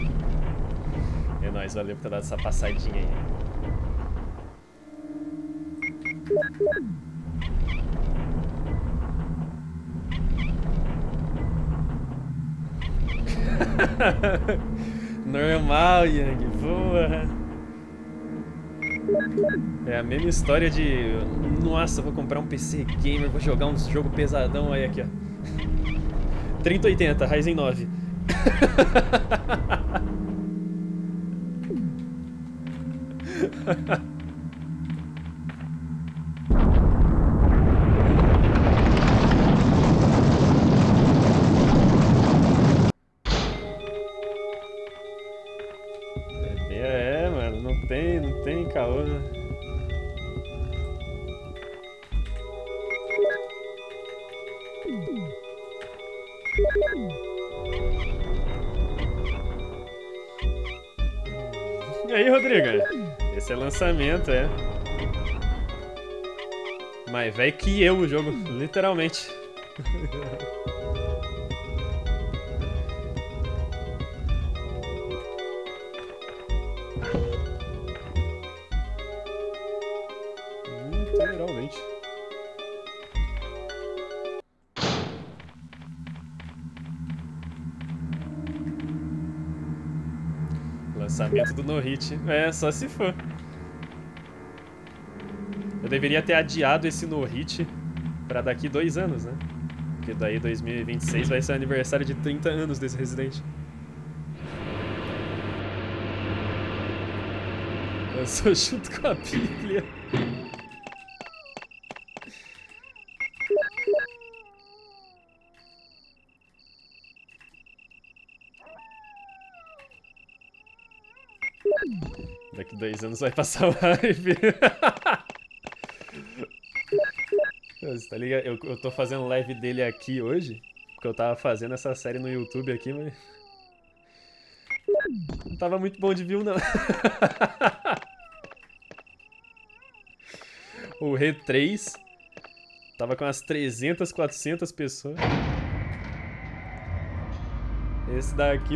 É nóis, valeu por ter dado essa passadinha aí. Normal, Yang. Porra. É a mesma história de... Nossa, vou comprar um PC gamer, vou jogar um jogo pesadão. Aí aqui, ó. 3080, Ryzen 9. É, mano, não tem caô. E aí, Rodrigo? Esse é lançamento, é. Mais velho que eu o jogo, literalmente. Literalmente. Lançamento do No Hit. É, só se for. Eu deveria ter adiado esse No Hit pra daqui 2 anos, né? Porque daí 2026 vai ser o aniversário de 30 anos desse Resident. Eu sou junto com a Bíblia. Daqui 2 anos vai passar o hype. Você tá ligado? Eu tô fazendo live dele aqui hoje, porque eu tava fazendo essa série no YouTube aqui, mas... Não tava muito bom de view, não. O Re3 tava com umas 300, 400 pessoas. Esse daqui,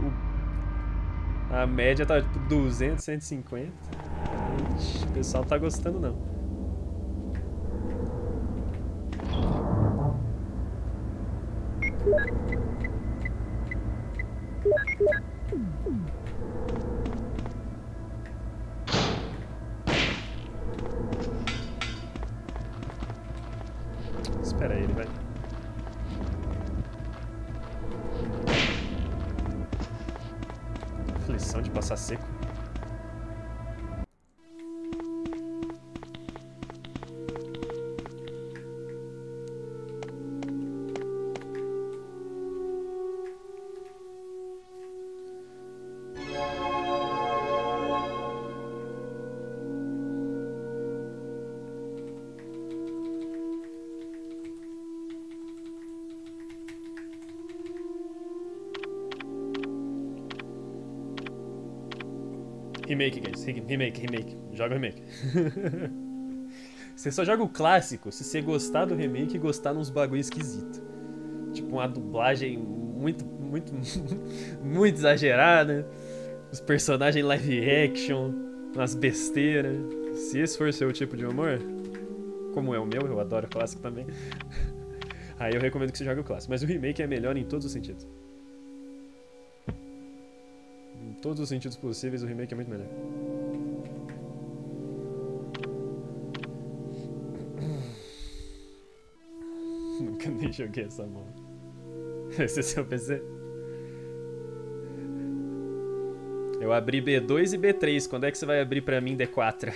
a média tá tipo 200, 150. Ixi, o pessoal não tá gostando, não. Espera aí, ele vai. Aflição de passar seco. Remake, guys. Remake. Joga o remake. Você só joga o clássico se você gostar do remake e gostar nos bagulho esquisito. Tipo uma dublagem muito exagerada. Os personagens live action, umas besteiras. Se esse for seu tipo de humor, como é o meu, eu adoro clássico também. Aí eu recomendo que você jogue o clássico. Mas o remake é melhor em todos os sentidos. Em todos os sentidos possíveis, o remake é muito melhor. Nunca nem joguei essa mão. Esse é seu PC? Eu abri B2 e B3. Quando é que você vai abrir pra mim D4?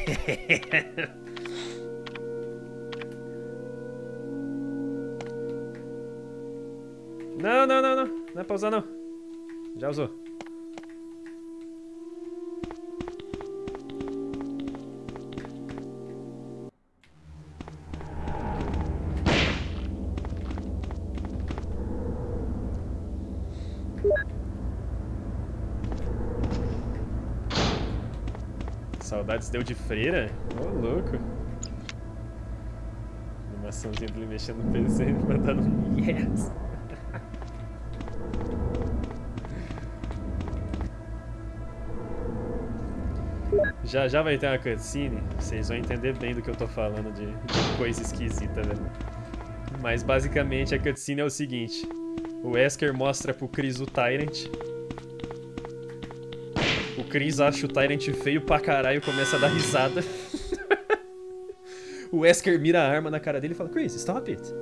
Não. Não é pra usar, não. Já usou. Saudades deu de freira? Ô, louco. Animaçãozinha dele mexendo no PC e mandando um yes. Já vai ter uma cutscene, vocês vão entender bem do que eu tô falando de coisa esquisita, velho. Mas basicamente a cutscene é o seguinte: o Wesker mostra pro Chris o Tyrant. O Chris acha o Tyrant feio pra caralho e começa a dar risada. O Wesker mira a arma na cara dele e fala: Chris, stop it.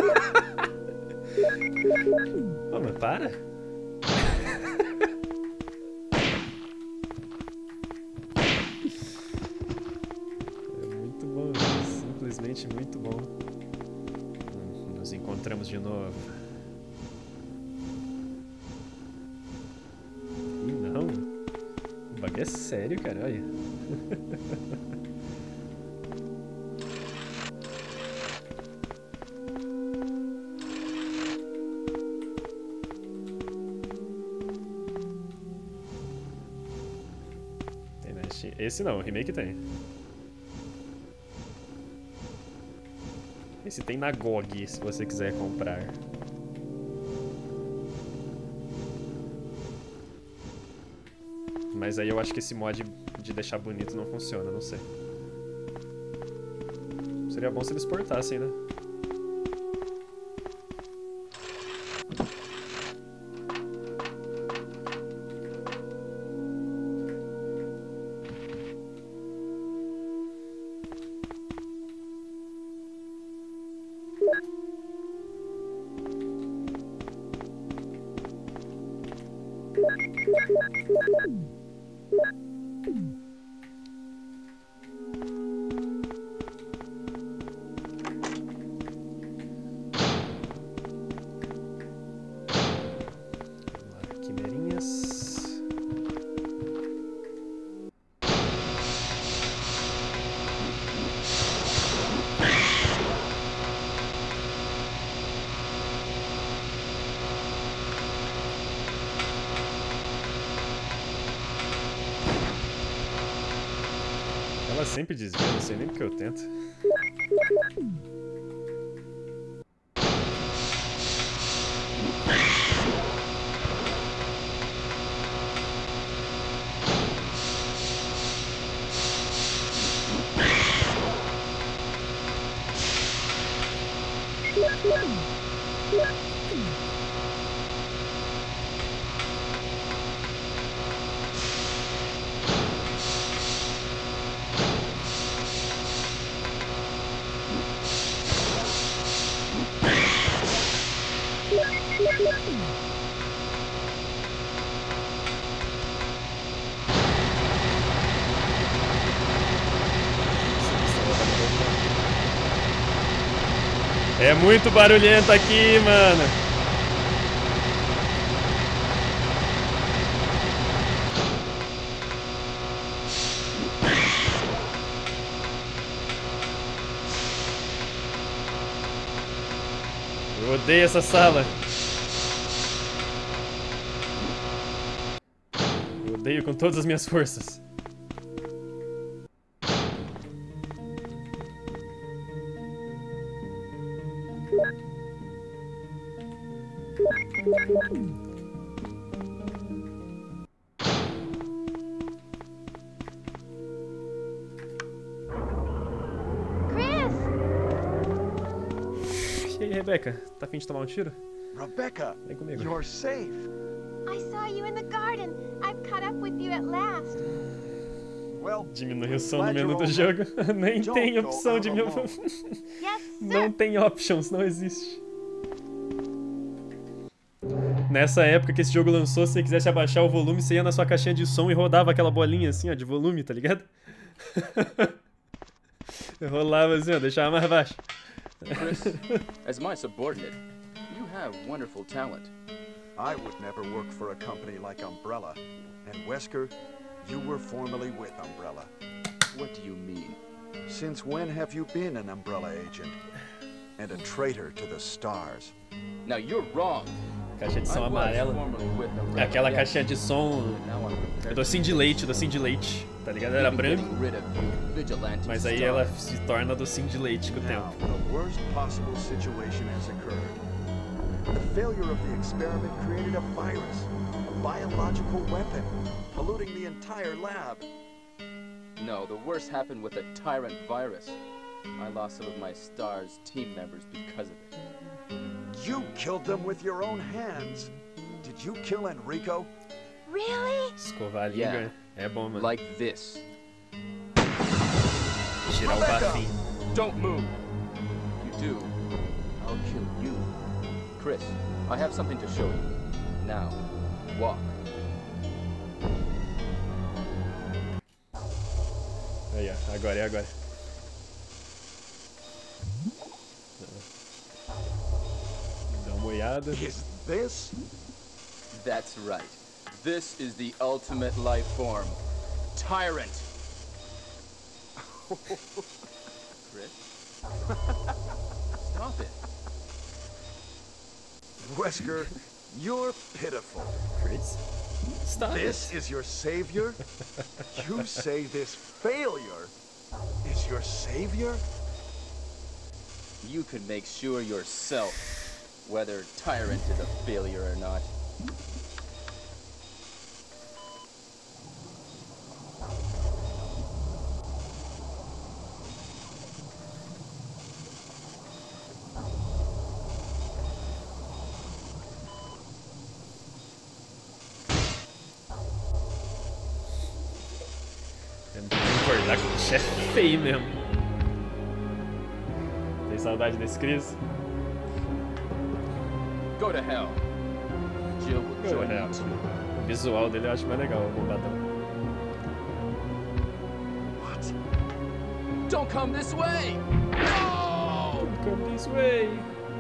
Oh, mas para. Simplesmente muito bom. Nos encontramos de novo. Ih, não. O bagulho é sério, cara. Olha. Tem, né? Esse não, o remake tem. Esse tem na GOG, se você quiser comprar. Mas aí eu acho que esse mod de deixar bonito não funciona, não sei. Seria bom se eles portassem, né? Ela sempre desvia, não sei nem porque eu tento. É muito barulhento aqui, mano. Eu odeio essa sala. Eu odeio com todas as minhas forças. E aí, Rebecca, tá afim de tomar um tiro? Rebecca, vem comigo. You're safe. I saw you in the garden. I've caught up with you at last. Well, diminui o som no menu do jogo. Nem tem opção de meu. Não tem options, não existe. Nessa época que esse jogo lançou, se você quisesse abaixar o volume, você ia na sua caixinha de som e rodava aquela bolinha assim, ó, de volume, tá ligado? Eu rolava assim, ó, deixava mais baixo. Chris, as my subordinate, you have wonderful talent. I would never work for a company like Umbrella. And Wesker, you were formerly with Umbrella. What do you mean? Since when have you been an Umbrella agent? And a traitor to the stars? Now you're wrong. Caixa de som amarela. É aquela caixinha de som docinho de leite, tá ligado? Era branco, mas aí ela se torna docinho de leite com o tempo. The worst possible situation has occurred. The failure of the experiment created a virus, a biological weapon, polluting the entire lab. No, the worst happened with the Tyrant virus. I lost some of my STARS team members because of it. You killed them with your own hands. Did you kill Enrico? Really? Escovar a língua é bom, mano. Like this. Tirar o bafinho. Don't move. If you do, I'll kill you. Chris, I have something to show you. Now, walk. Aí, ó. Agora, é agora. Dá uma olhada. Is this? That's right. This is the ultimate life form. Tyrant. Chris? Stop it. Wesker, you're pitiful. Chris? Stop This it. is your savior? You say this failure is your savior? You can make sure yourself whether Tyrant is a failure or not. Concordar com o chefe feio mesmo. Tem saudade desse Chris? Go to hell. Jill will join you too. O visual dele eu acho mais legal, o bombadão. What? Don't come this way! No! Come this way.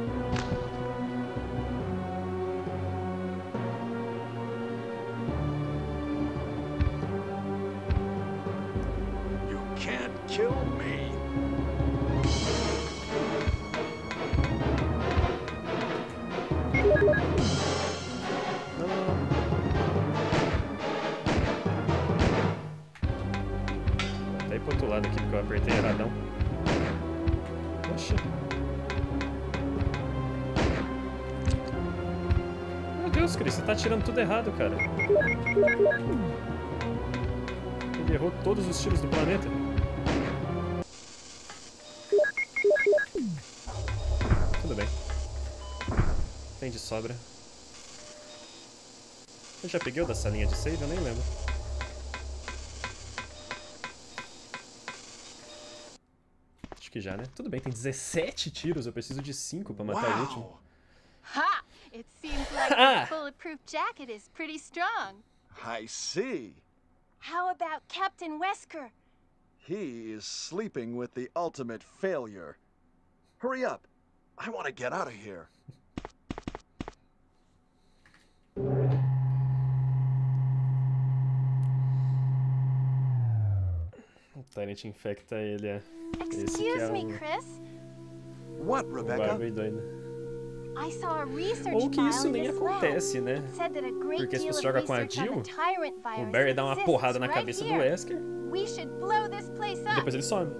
You can't kill me. Até ir pro outro lado aqui porque eu apertei erradão. Oxi. Meu Deus, Chris, você tá tirando tudo errado, cara. Ele errou todos os tiros do planeta. Tudo bem. Tem de sobra. Eu já peguei o da salinha de save? Eu nem lembro. Acho que já, né? Tudo bem, tem 17 tiros. Eu preciso de 5 pra matar o último. Wow. Ha! It seems like this bulletproof jacket is pretty strong. I see. How about Captain Wesker? He is sleeping with the ultimate failure. Hurry up. I want to get out of here. O Tyrant infecta ele, é. Esse que Excuse é me, o Chris. What, Rebecca? bagulho doido. I saw a research Ou que file isso in nem this lab. acontece, né? It said that a great Porque se deal você of joga com a research on the Jill, Tyrant virus O Barry dá uma exists porrada na right cabeça do here. Wesker We should blow this place e up. depois ele some.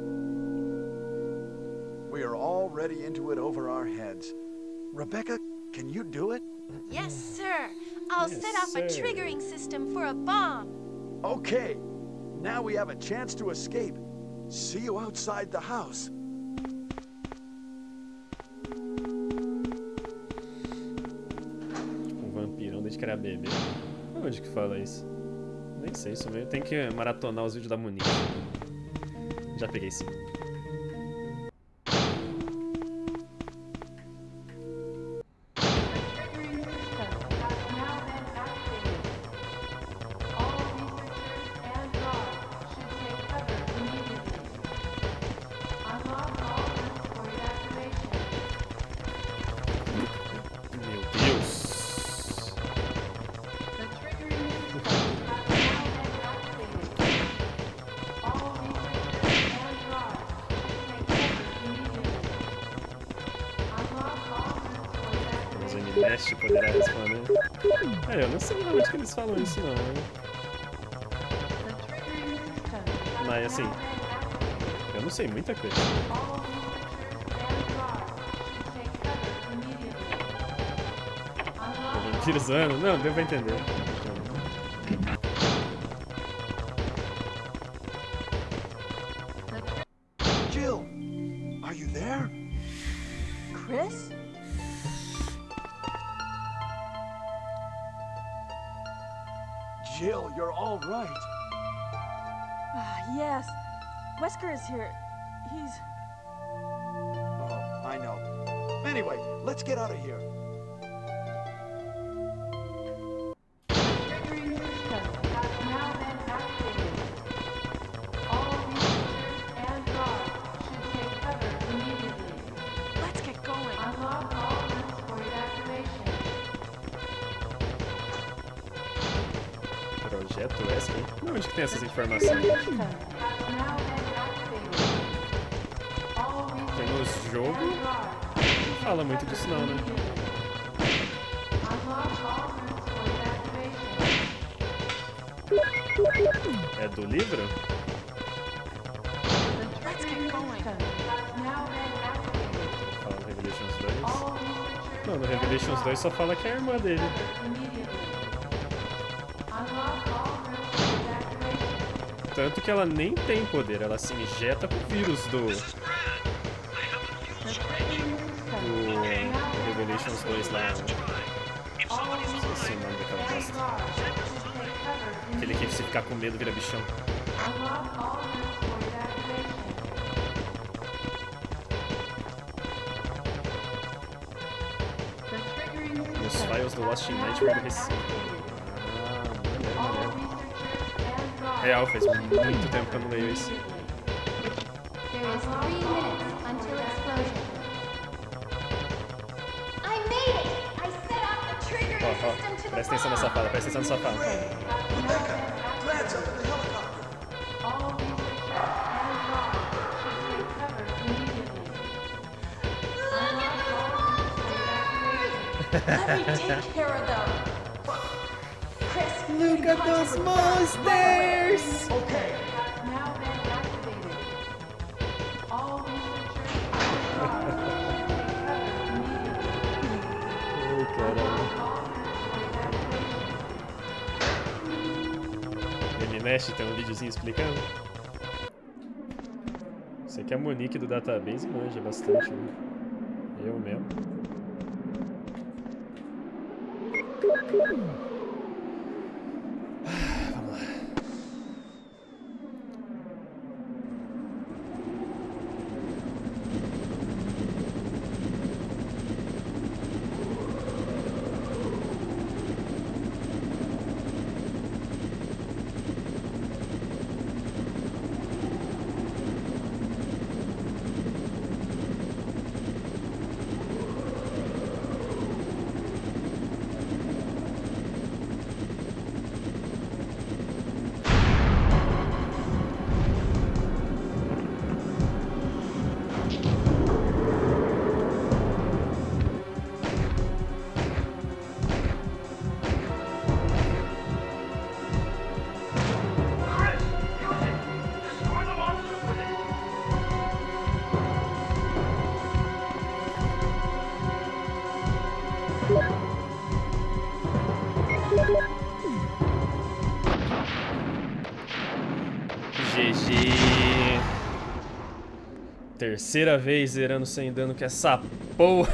We are already into it over our heads. Rebecca, can you do it? Yes, sir. I'll Yes, set off a sir. triggering system for a bomb. Okay. Now we have a chance to escape. See you outside the house. Um vampirão desde que era bebê. Onde que fala isso? Nem sei, isso mesmo. Tem que maratonar os vídeos da Munique. Já peguei sim. Meu Deus. Neste poderá responder. É, eu não sei realmente que eles falam isso não, né? Mas assim, eu não sei muita coisa. O vampiro zoando? Não, deu pra entender. Jill, are you there? Chris? Jill, you're all right. Yes. Wesker is here. He's... Oh, I know. Anyway, let's get out of here. Let's get going. Projeto Wesker? Onde que tem essas informações? Tem nos jogos? Não fala muito disso não, né? É do livro? Let's get going. Fala no Revelations 2. Não, no Revelations 2 só fala que é a irmã dele. Tanto que ela nem tem poder, ela se injeta com o vírus do Revelations 2 lá. Esqueci o nome daquela bosta. Aquele que se ficar com medo vira bichão. Os files do Lost in Nightmare do Recife. Maneiro. Real, faz muito tempo que eu não leio isso. There is 3 minutes until explosion. I made it! I set off the triggering Ó, system to the presta atenção nessa fala, presta atenção nessa fala. Rebecca, Glad's up in the helicopter. Let me take care of them. Chris, Look at those monsters! Okay. Ai, caralho. MNest tem um videozinho explicando? Sei que a Monique do Database manja bastante, né? Eu mesmo. Vamos lá. GG. Terceira vez zerando sem dano com essa porra.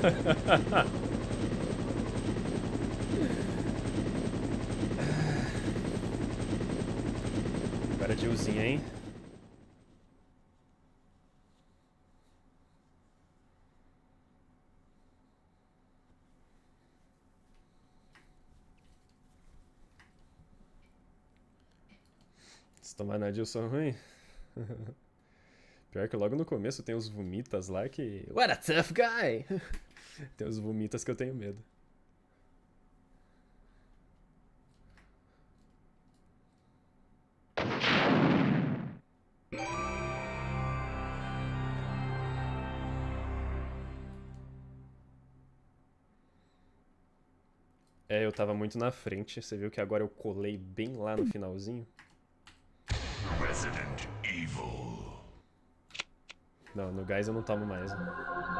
Agora Jillzinha, hein? Se tomar na Jill são ruim. Pior que logo no começo tem os vomitas lá que... What a tough guy! Tem os vomitas que eu tenho medo. É, eu tava muito na frente. Você viu que agora eu colei bem lá no finalzinho? Resident Evil. Não, no gás eu não tomo mais. Né?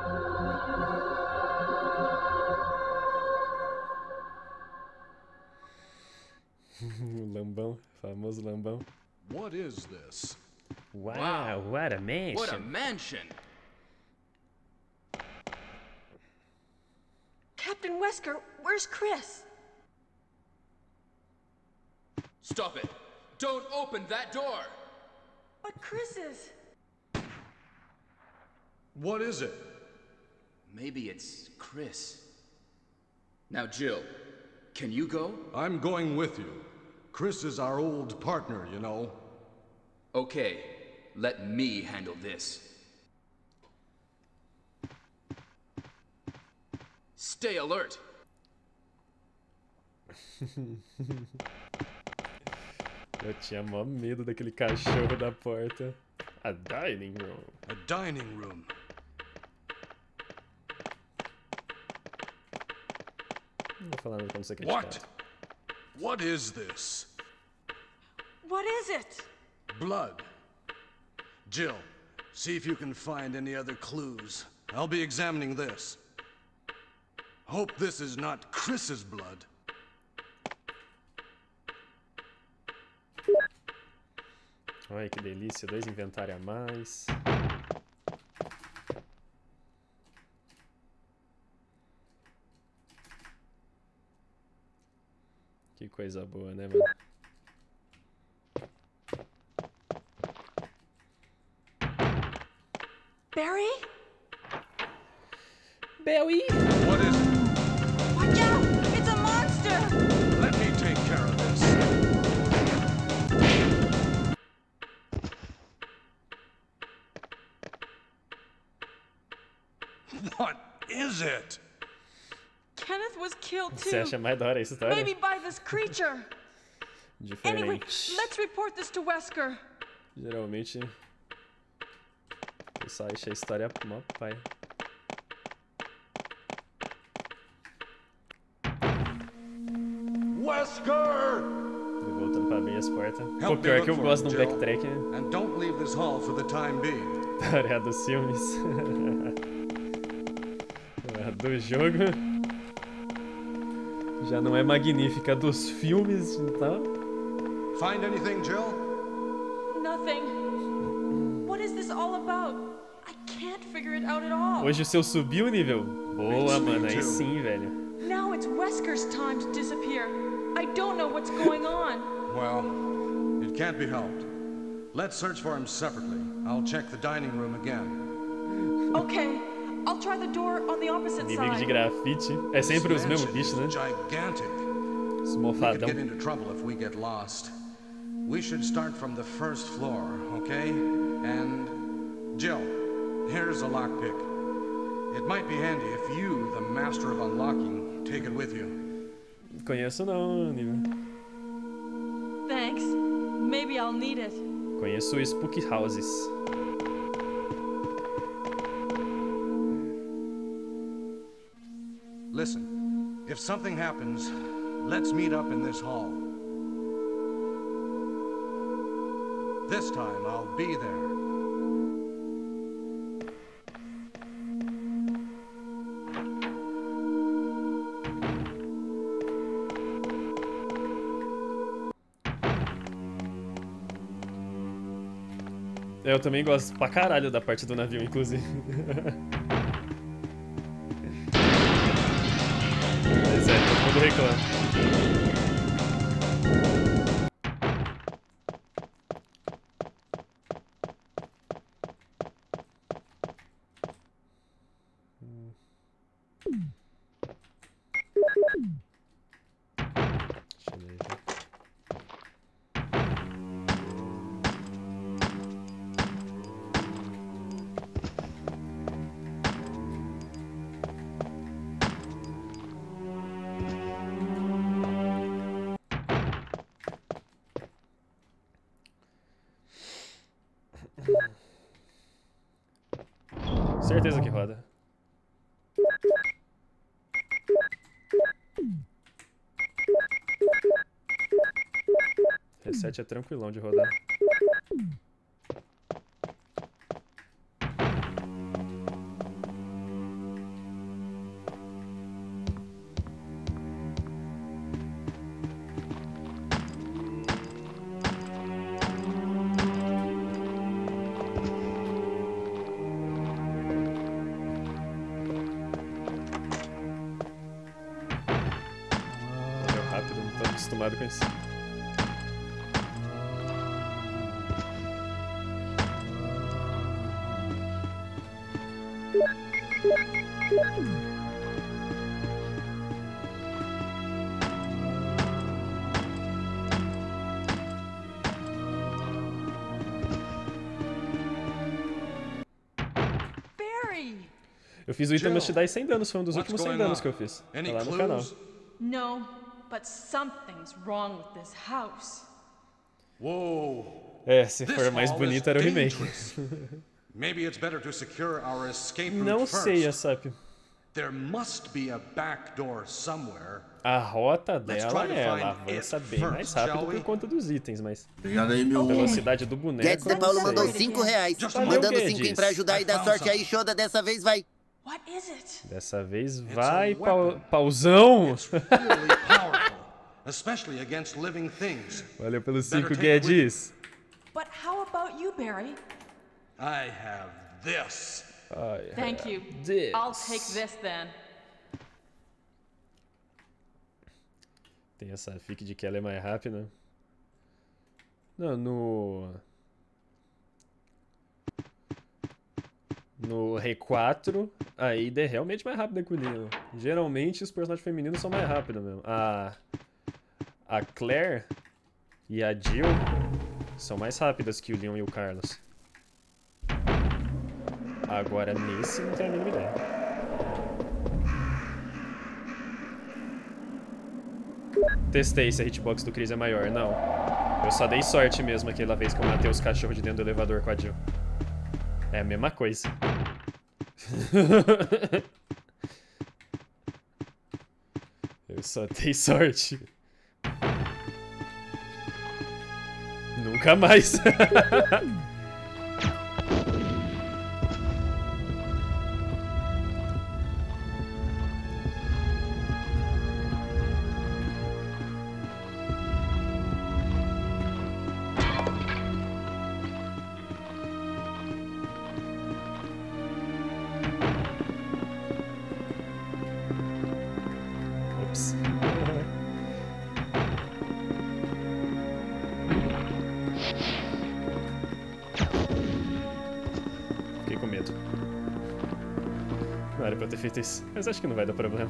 O lambão, famoso lambão. What is this? Wow, what a mansion! What a mansion! Captain Wesker, where's Chris? Stop it! Don't open that door! But Chris is... What is it? Maybe it's Chris. Now, Jill, can you go? I'm going with you. Chris is our old partner, you know. Okay, let me handle this. Stay alert! Eu tinha mó medo daquele cachorro da porta. A dining room. A dining room. Não vou falar nada pra não ser criticado. What? What is this? What is it? Blood. Jill, see if you can find any other clues. I'll be examining this. Hope this is not Chris's blood. Olha que delícia, 2 inventários a mais. Que coisa boa, né, mano? Barry? Barry! What is it? Watch out! It's a monster! Let me take care of this. What is it? Kenneth was killed Você too. acha mais da hora essa história? Maybe by this creature. Anyway, Diferente. let's report this to Wesker. Geralmente, o pessoal acha a história mó pai. Wesker! E voltando pra abrir as portas. Pô, Help me pior look que eu for gosto him, de um Jill. backtrack, né? And don't leave this hall for the time being. Tarefa dos filmes. A do jogo. Já não é magnífica. A dos filmes, então. Find anything, Jill? Nothing. What is this all about? I can't figure it out at all. Hoje o seu subiu o nível. Boa, mano. Aí sim, velho. Now it's Wesker's time to disappear. I don't know what's going on. Well, it can't be helped. Let's search for him separately. I'll check the dining room again. Okay, I'll try the door on the opposite Inimigo de side. grafite. É sempre os mesmos Mansion bichos, is né? gigantic. Os We could mofadão. get into trouble if we get lost. We should start from the first floor, okay? And Jill, here's a lockpick. It might be handy if you, the master of unlocking, take it with you. Conheço não, nível. Thanks. Maybe I'll need it. Conheço o Spook Houses. Listen, if something happens, let's meet up in this hall. This time I'll be there. Eu também gosto pra caralho da parte do navio, inclusive. Mas é, todo mundo reclama. Deixa eu ver aqui. Certeza que roda. 17 é tranquilão de rodar. Acostumado com isso. Barry! Eu fiz o It Must Die 100 danos, foi um dos últimos 100 danos que eu fiz. Tá lá no canal. No, but something's wrong with this house. Whoa. É, se for mais bonito era o remake. Maybe it's better to secure our escape route Não first. sei, Asap. There must be a back door somewhere. A rota Let's dela try to ela find avança it bem mais first, rápido shall we? por conta dos itens, mas Obrigado aí, meu... a velocidade do boneco... Guedes de não Paulo sei. mandou R$5. Valeu, Mandando Guedes. 5 pra ajudar e dar sorte aí, Shoda. Dessa vez vai. What is it? Dessa vez a vai, weapon. pauzão! It's really powerful, especially against living things. Valeu pelos Better 5, take it with you. Guedes. But how about you, Barry? I have this. Thank you. This. I'll take this then. Tem essa fic de que ela é mais rápida. Não, no R4, a Ada é realmente mais rápida que o Leon. Geralmente os personagens femininos são mais rápidos mesmo. A Claire e a Jill são mais rápidas que o Leon e o Carlos. Agora nesse não tenho a mínima ideia. Testei se a hitbox do Chris é maior. Não. Eu só dei sorte mesmo aquela vez que eu matei os cachorros de dentro do elevador com a Jill. É a mesma coisa. Eu só dei sorte. Nunca mais. Ops. Fiquei com medo. Não era pra eu ter feito isso, mas acho que não vai dar problema.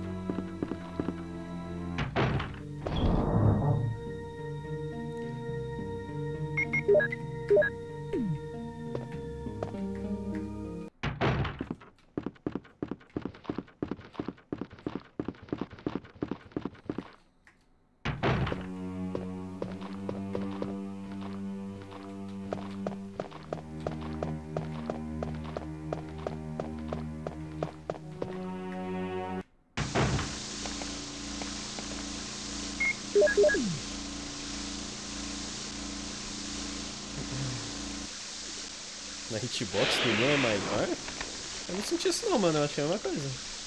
Na hitbox do Leon é maior? Eu não senti isso não, mano. Eu achei a mesma coisa.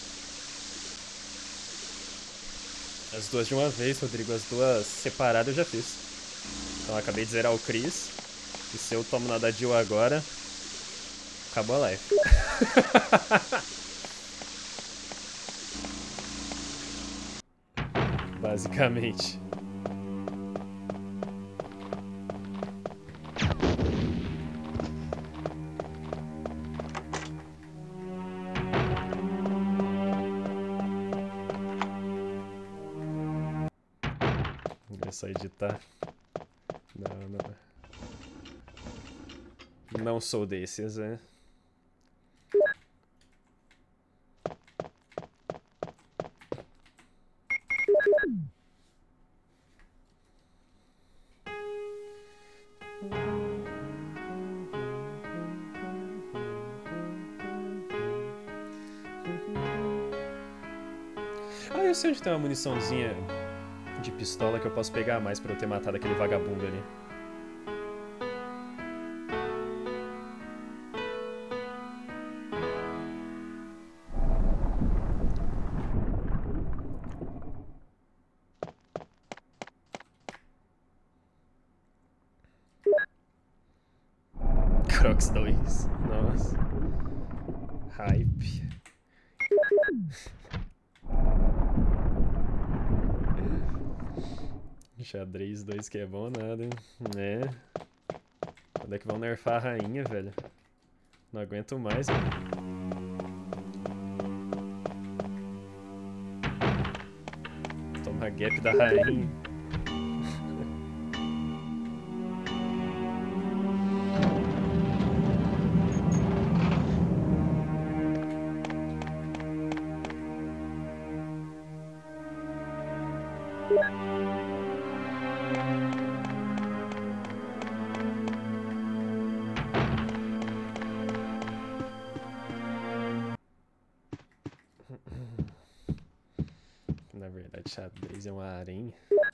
As duas de uma vez, Rodrigo. As duas separadas eu já fiz. Então eu acabei de zerar o Chris. E se eu tomo na da Jill agora... acabou a life. Basicamente. É só editar. Não. Não sou desses, né? Ah, eu sei onde tem uma muniçãozinha de pistola que eu posso pegar a mais pra eu ter matado aquele vagabundo ali. Crocs 2. Nossa. Hype. Xadrez 2 que é bom nada, hein? É. Quando é que vão nerfar a rainha, velho? Não aguento mais, mano. Toma gap da rainha. Na verdade, xadrez é uma aranha.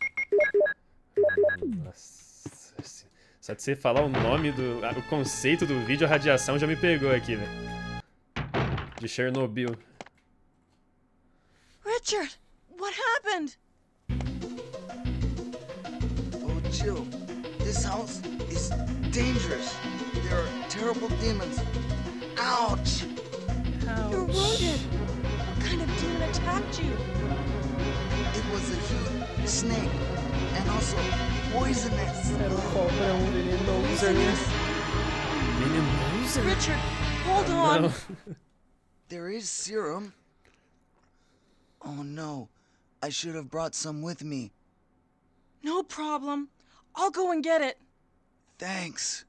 Nossa. Só de você falar o nome do... o conceito do vídeo, a radiação já me pegou aqui, velho. De Chernobyl. Richard, what happened? Oh, Jill, this house is dangerous. There are terrible demons. Ouch! You're wounded. What kind of demon attacked you? It was a huge snake, and also poisonous. Era cobra, venenoso. Venenoso? Richard, hold on. Não. There is serum. Oh no, I should have brought some with me. No problem. I'll go and get it. Thanks.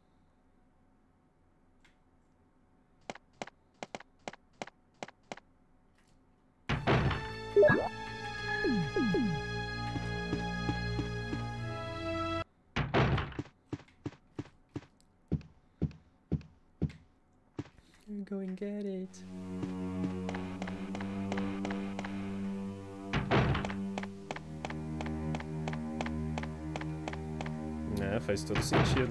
Go and get it. É, faz todo sentido.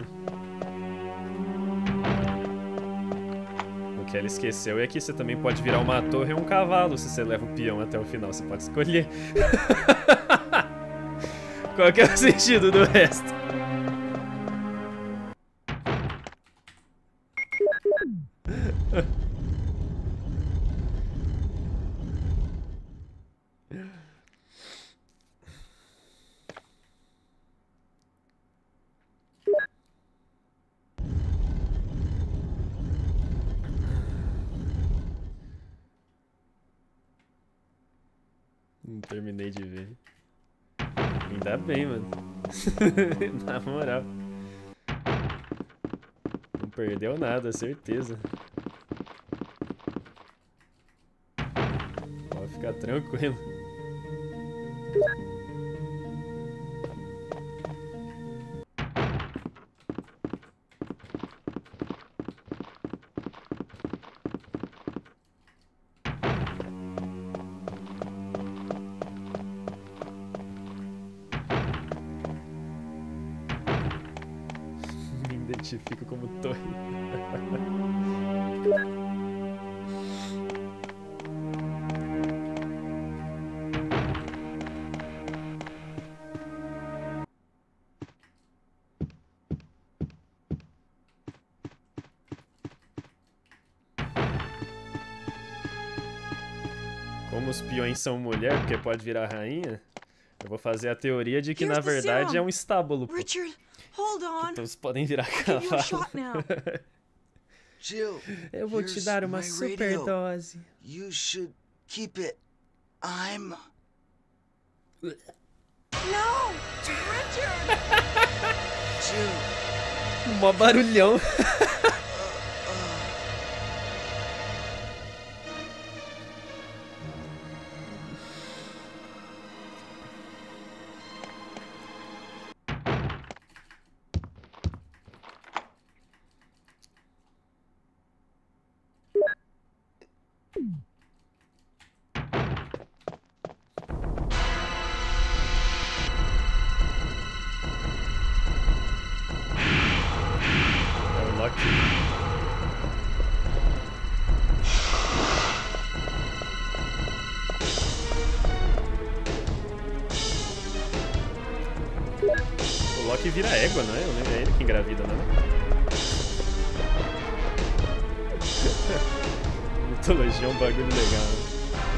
O que ela esqueceu é que você também pode virar uma torre ou um cavalo se você leva o peão até o final. Você pode escolher. Qual que é o sentido do resto? Não terminei de ver. Ainda bem, mano. Na moral. Não perdeu nada, certeza. Pode ficar tranquilo. Identifico como torre. Como os peões são mulher, porque pode virar rainha, eu vou fazer a teoria de que na verdade é um estábulo. Richard, hold on. Então vocês podem virar cavalo. Jill, eu vou te dar uma super dose. You should keep it. I'm... No! Richard! Jill. Mó barulhão. vira égua, não é? Eu lembro, é ele que engravida, não é? Mitologia é um bagulho legal, né?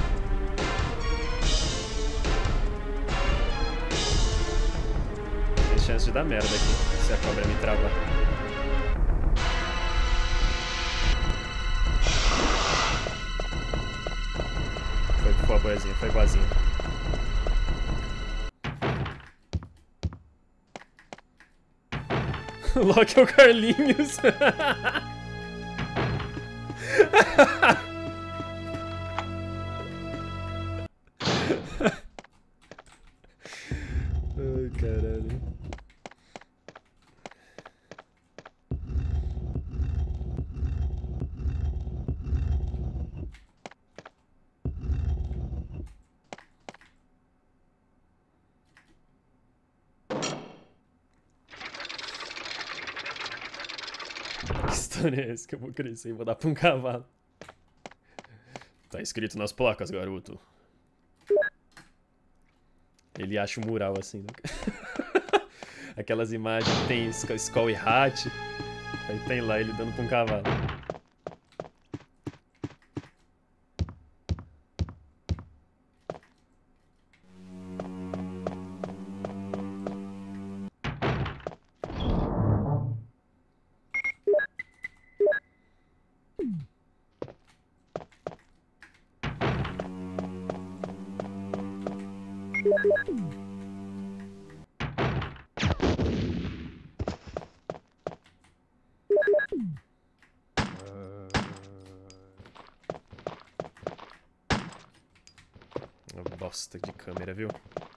Tem chance de dar merda aqui, se a cobra me travar. Foi a boazinha, foi boazinha. O Loki é o Carlinhos. Ai, caralho. Que história é essa que eu vou crescer e vou dar pra um cavalo? Tá escrito nas placas, garoto. Ele acha um mural assim, né? Aquelas imagens que tem Skull e Hat. Aí tem lá ele dando pra um cavalo. Uma bosta de câmera, viu?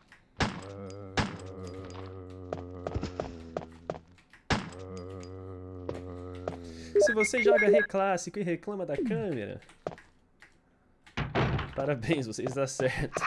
Se você joga Reclássico e reclama da câmera, parabéns, você está certo.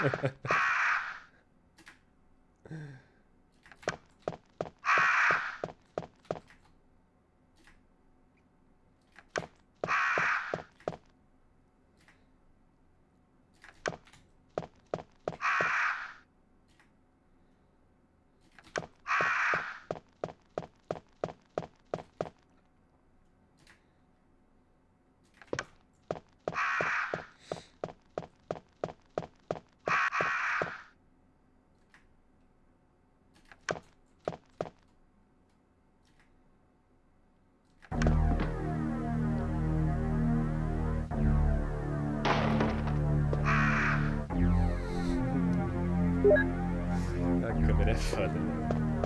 A câmera é foda, né?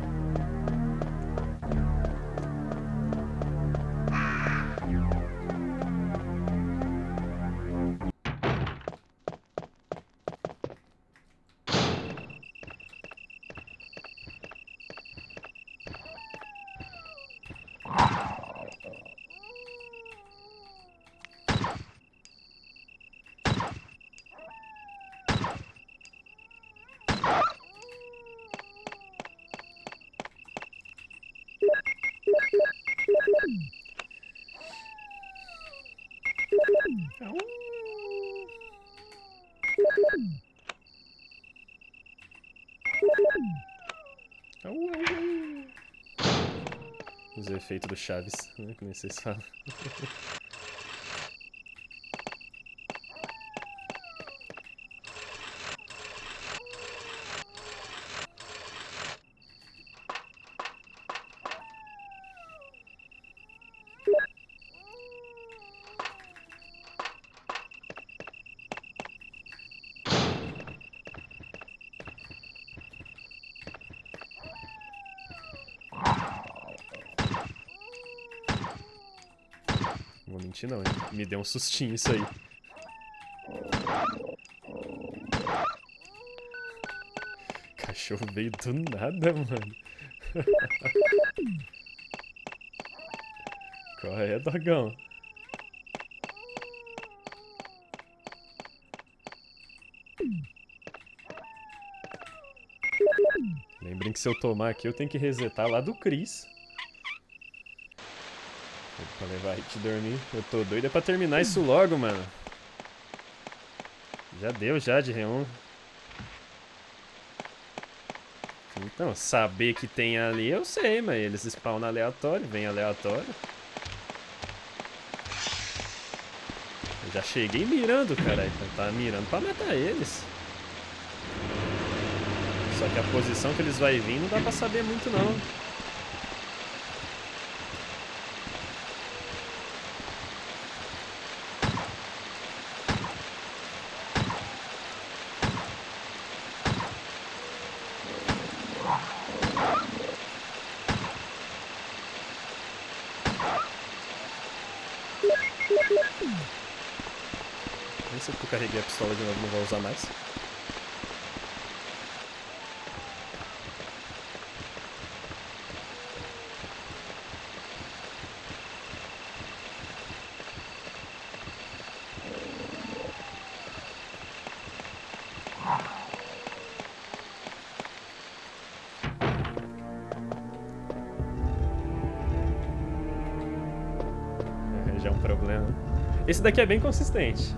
Os efeitos do Chaves, né? Como vocês falam. Não vou mentir não, hein? Me deu um sustinho isso aí. O cachorro veio do nada, mano. Qual é, dogão? Lembrem que se eu tomar aqui eu tenho que resetar lá do Chris. Pra levar a gente dormir. Eu tô doido é pra terminar isso logo, mano. Já deu já de reunião. Então, saber que tem ali eu sei, mas eles spawnam aleatório, vem aleatório. Eu já cheguei mirando, caralho. Eu tava mirando pra matar eles. Só que a posição que eles vão vir não dá pra saber muito, não. Nem sei porque eu carreguei a pistola de novo, não vou usar mais. Já é um problema. Esse daqui é bem consistente.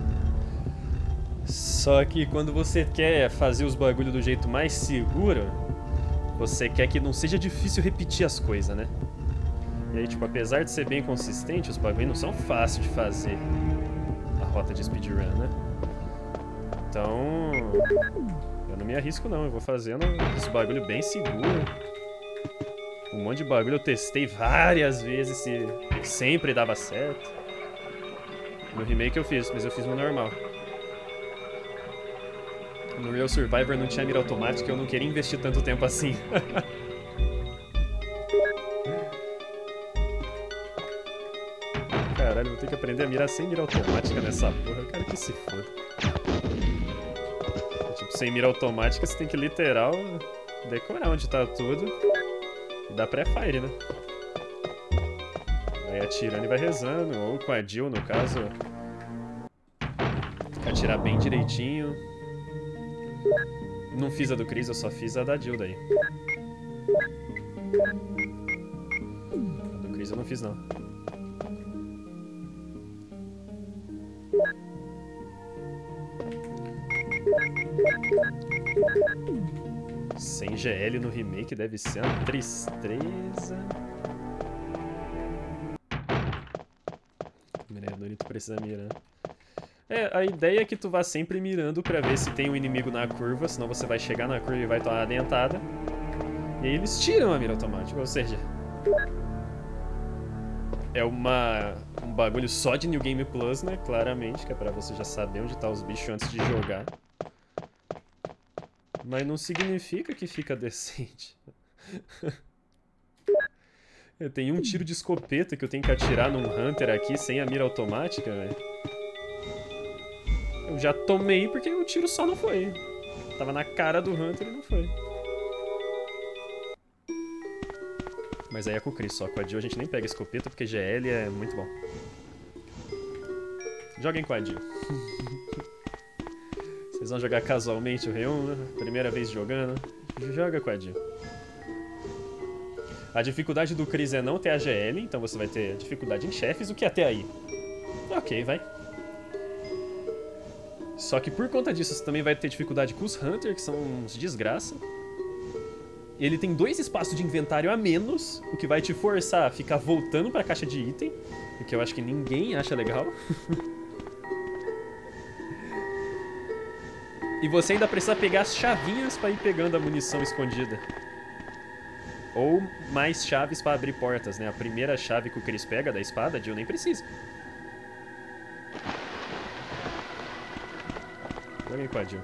Só que quando você quer fazer os bagulho do jeito mais seguro, você quer que não seja difícil repetir as coisas, né? E aí, tipo, apesar de ser bem consistente, os bagulho não são fáceis de fazer a rota de speedrun, né? Então, eu não me arrisco não, eu vou fazendo esse bagulho bem seguro. Um monte de bagulho eu testei várias vezes e sempre dava certo. No remake eu fiz, mas eu fiz no normal. No Real Survivor não tinha mira automática e eu não queria investir tanto tempo assim. Caralho, vou ter que aprender a mirar sem mira automática nessa porra. Eu quero que se foda. Tipo, sem mira automática você tem que literal decorar onde tá tudo. E dá pré-fire, né? Vai atirando e vai rezando. Ou com a Jill, no caso. Atirar bem direitinho. Não fiz a do Chris, eu só fiz a da Jill daí. A do Chris eu não fiz, não. Sem GL no remake deve ser uma tristeza. Mirador, tu precisa mirar. É, a ideia é que tu vá sempre mirando pra ver se tem um inimigo na curva, senão você vai chegar na curva e vai tomar uma dentada. E aí eles tiram a mira automática, ou seja... É um bagulho só de New Game Plus, né? Claramente, que é pra você já saber onde tá os bichos antes de jogar. Mas não significa que fica decente. Eu tenho um tiro de escopeta que eu tenho que atirar num Hunter aqui sem a mira automática, velho. Eu já tomei porque o tiro só não foi. Tava na cara do Hunter e não foi. Mas aí é com o Chris, só com a Jill a gente nem pega escopeta porque GL é muito bom. Joguem com a Jill. Vocês vão jogar casualmente o R1, né? Primeira vez jogando. Joga com a Jill. A dificuldade do Chris é não ter a GL, então você vai ter dificuldade em chefes, o que até aí? Ok, vai. Só que por conta disso você também vai ter dificuldade com os Hunter, que são uns desgraça. Ele tem 2 espaços de inventário a menos, o que vai te forçar a ficar voltando pra caixa de item, o que eu acho que ninguém acha legal. E você ainda precisa pegar as chavinhas pra ir pegando a munição escondida. Ou mais chaves pra abrir portas, né? A primeira chave que o Chris pega da espada, a Jill nem precisa. Joguei com a Jill.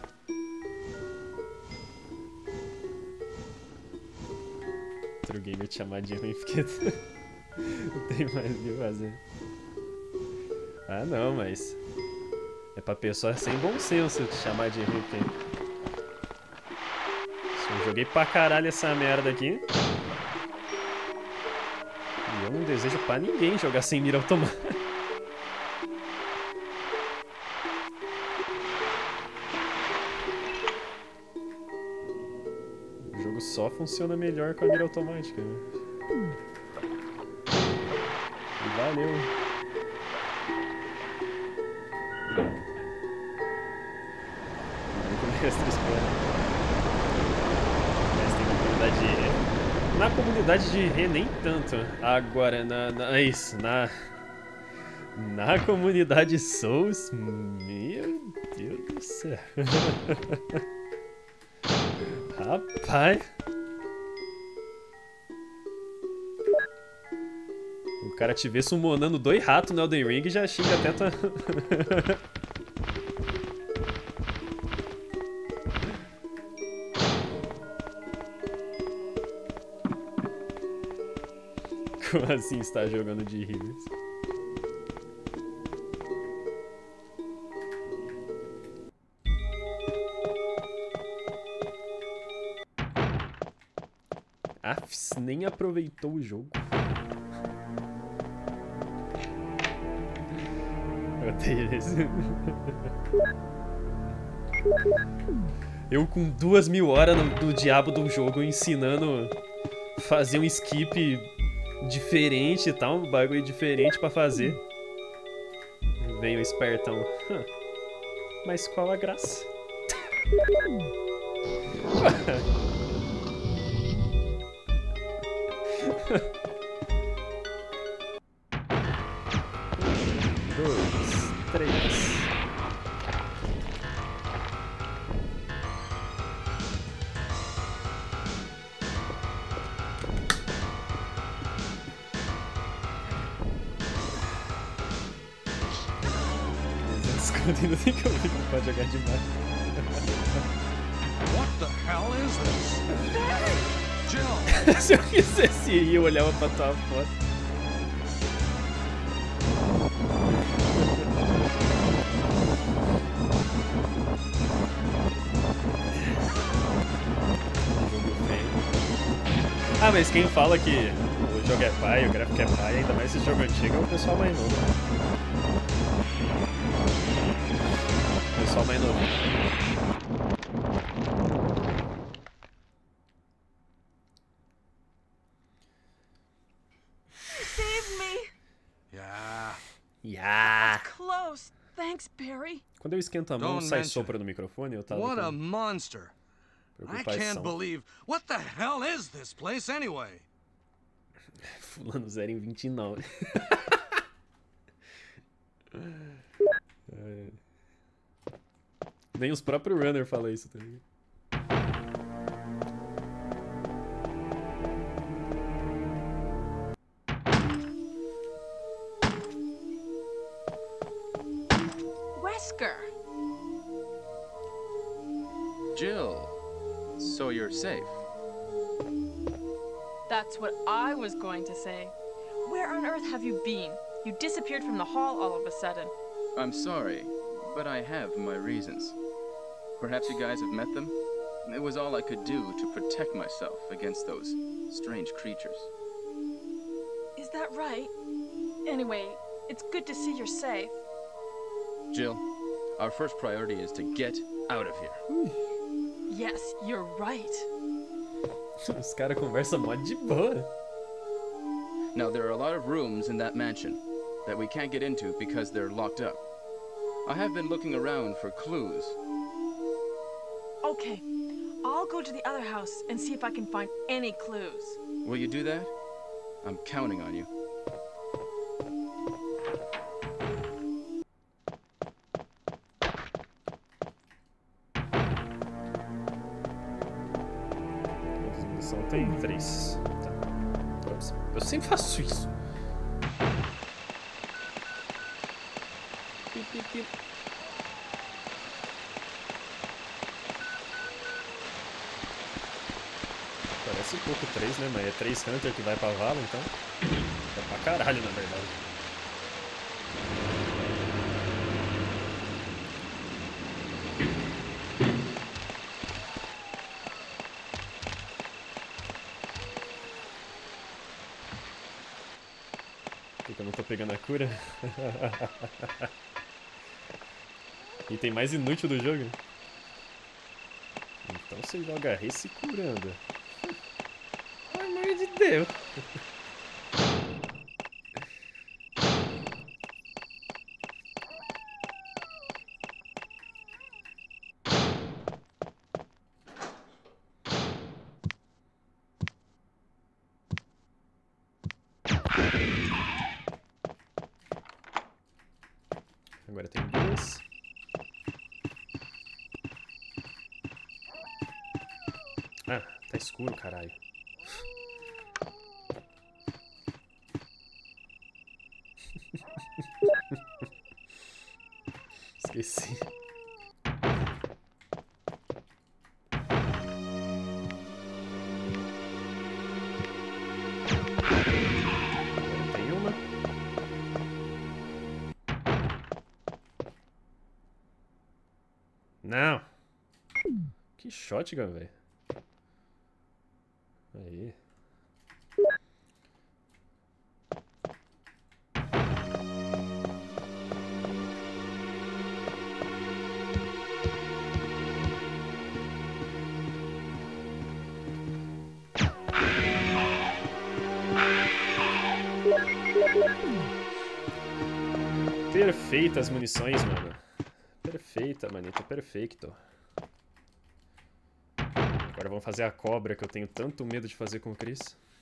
Outro gamer te chamar de ruim porque não tem mais o que fazer. Ah não, mas... É pra pessoa sem bom senso te chamar de ruim porque... Eu joguei pra caralho essa merda aqui. E eu não desejo pra ninguém jogar sem mira automática. O jogo só funciona melhor com a mira automática, né? E valeu. Aí que o mestre espera. O mestre tem comunidade de Rê. Na comunidade de Rê, nem tanto. Agora, na comunidade Souls, meu Deus do céu. Rapaz. O cara te vê summonando 2 ratos no Elden Ring e já xinga até tua... Como assim está jogando de healers? Afs nem aproveitou o jogo. Eu odeio isso. Eu com 2000 horas no diabo do jogo ensinando fazer um skip diferente e tal, um bagulho diferente pra fazer. Vem o espertão. Mas qual a graça? Dois, três. Ainda tem que ouvir que pode jogar demais. What the hell is this? Jill! Se eu quisesse ir, eu olhava pra tua foto. Jogo feio. Ah, mas quem fala que o jogo é pai, o gráfico é pai, ainda mais esse jogo antigo, é o pessoal mais novo. Pessoal mais novo. Save me! Yeah. That's close. Thanks, Barry. Quando eu esquento a mão, sai sopro no microfone, eu tava What a com monster! I can't believe. What the hell is this place anyway? Fulano 0 em 29. Nem os próprios runner falam isso, tá ligado? Wesker! Jill, so you're safe. That's what I was going to say. Where on earth have you been? You disappeared from the hall all of a sudden. I'm sorry, but I have my reasons. Perhaps you guys have met them? It was all I could do to protect myself against those strange creatures. Is that right? Anyway, it's good to see you're safe. Jill, our first priority is to get out of here. Yes, you're right. Os caras conversam mó de boa. Now, there are a lot of rooms in that mansion that we can't get into because they're locked up. I have been looking around for clues. Okay, I'll go to the other house and see if I can find any clues. Will you do that? I'm counting on you. Quantas munição tem? 3. Tá. Eu sempre faço isso. Pip, pip, pip. Parece pouco 3, né? Mas é 3 Hunter que vai pra vala, então. É pra caralho, na verdade. Por que eu não tô pegando a cura? Item mais inútil do jogo. Então você joga Rê se curando. Pelo amor de Deus. Agora tem 2. Ah, tá escuro, caralho. Esqueci. Tem uma. Não. Que shotgun, velho. Aí. Perfeita as munições, mano. Perfeita, manito, perfeito. Agora vamos fazer a cobra que eu tenho tanto medo de fazer com o Chris.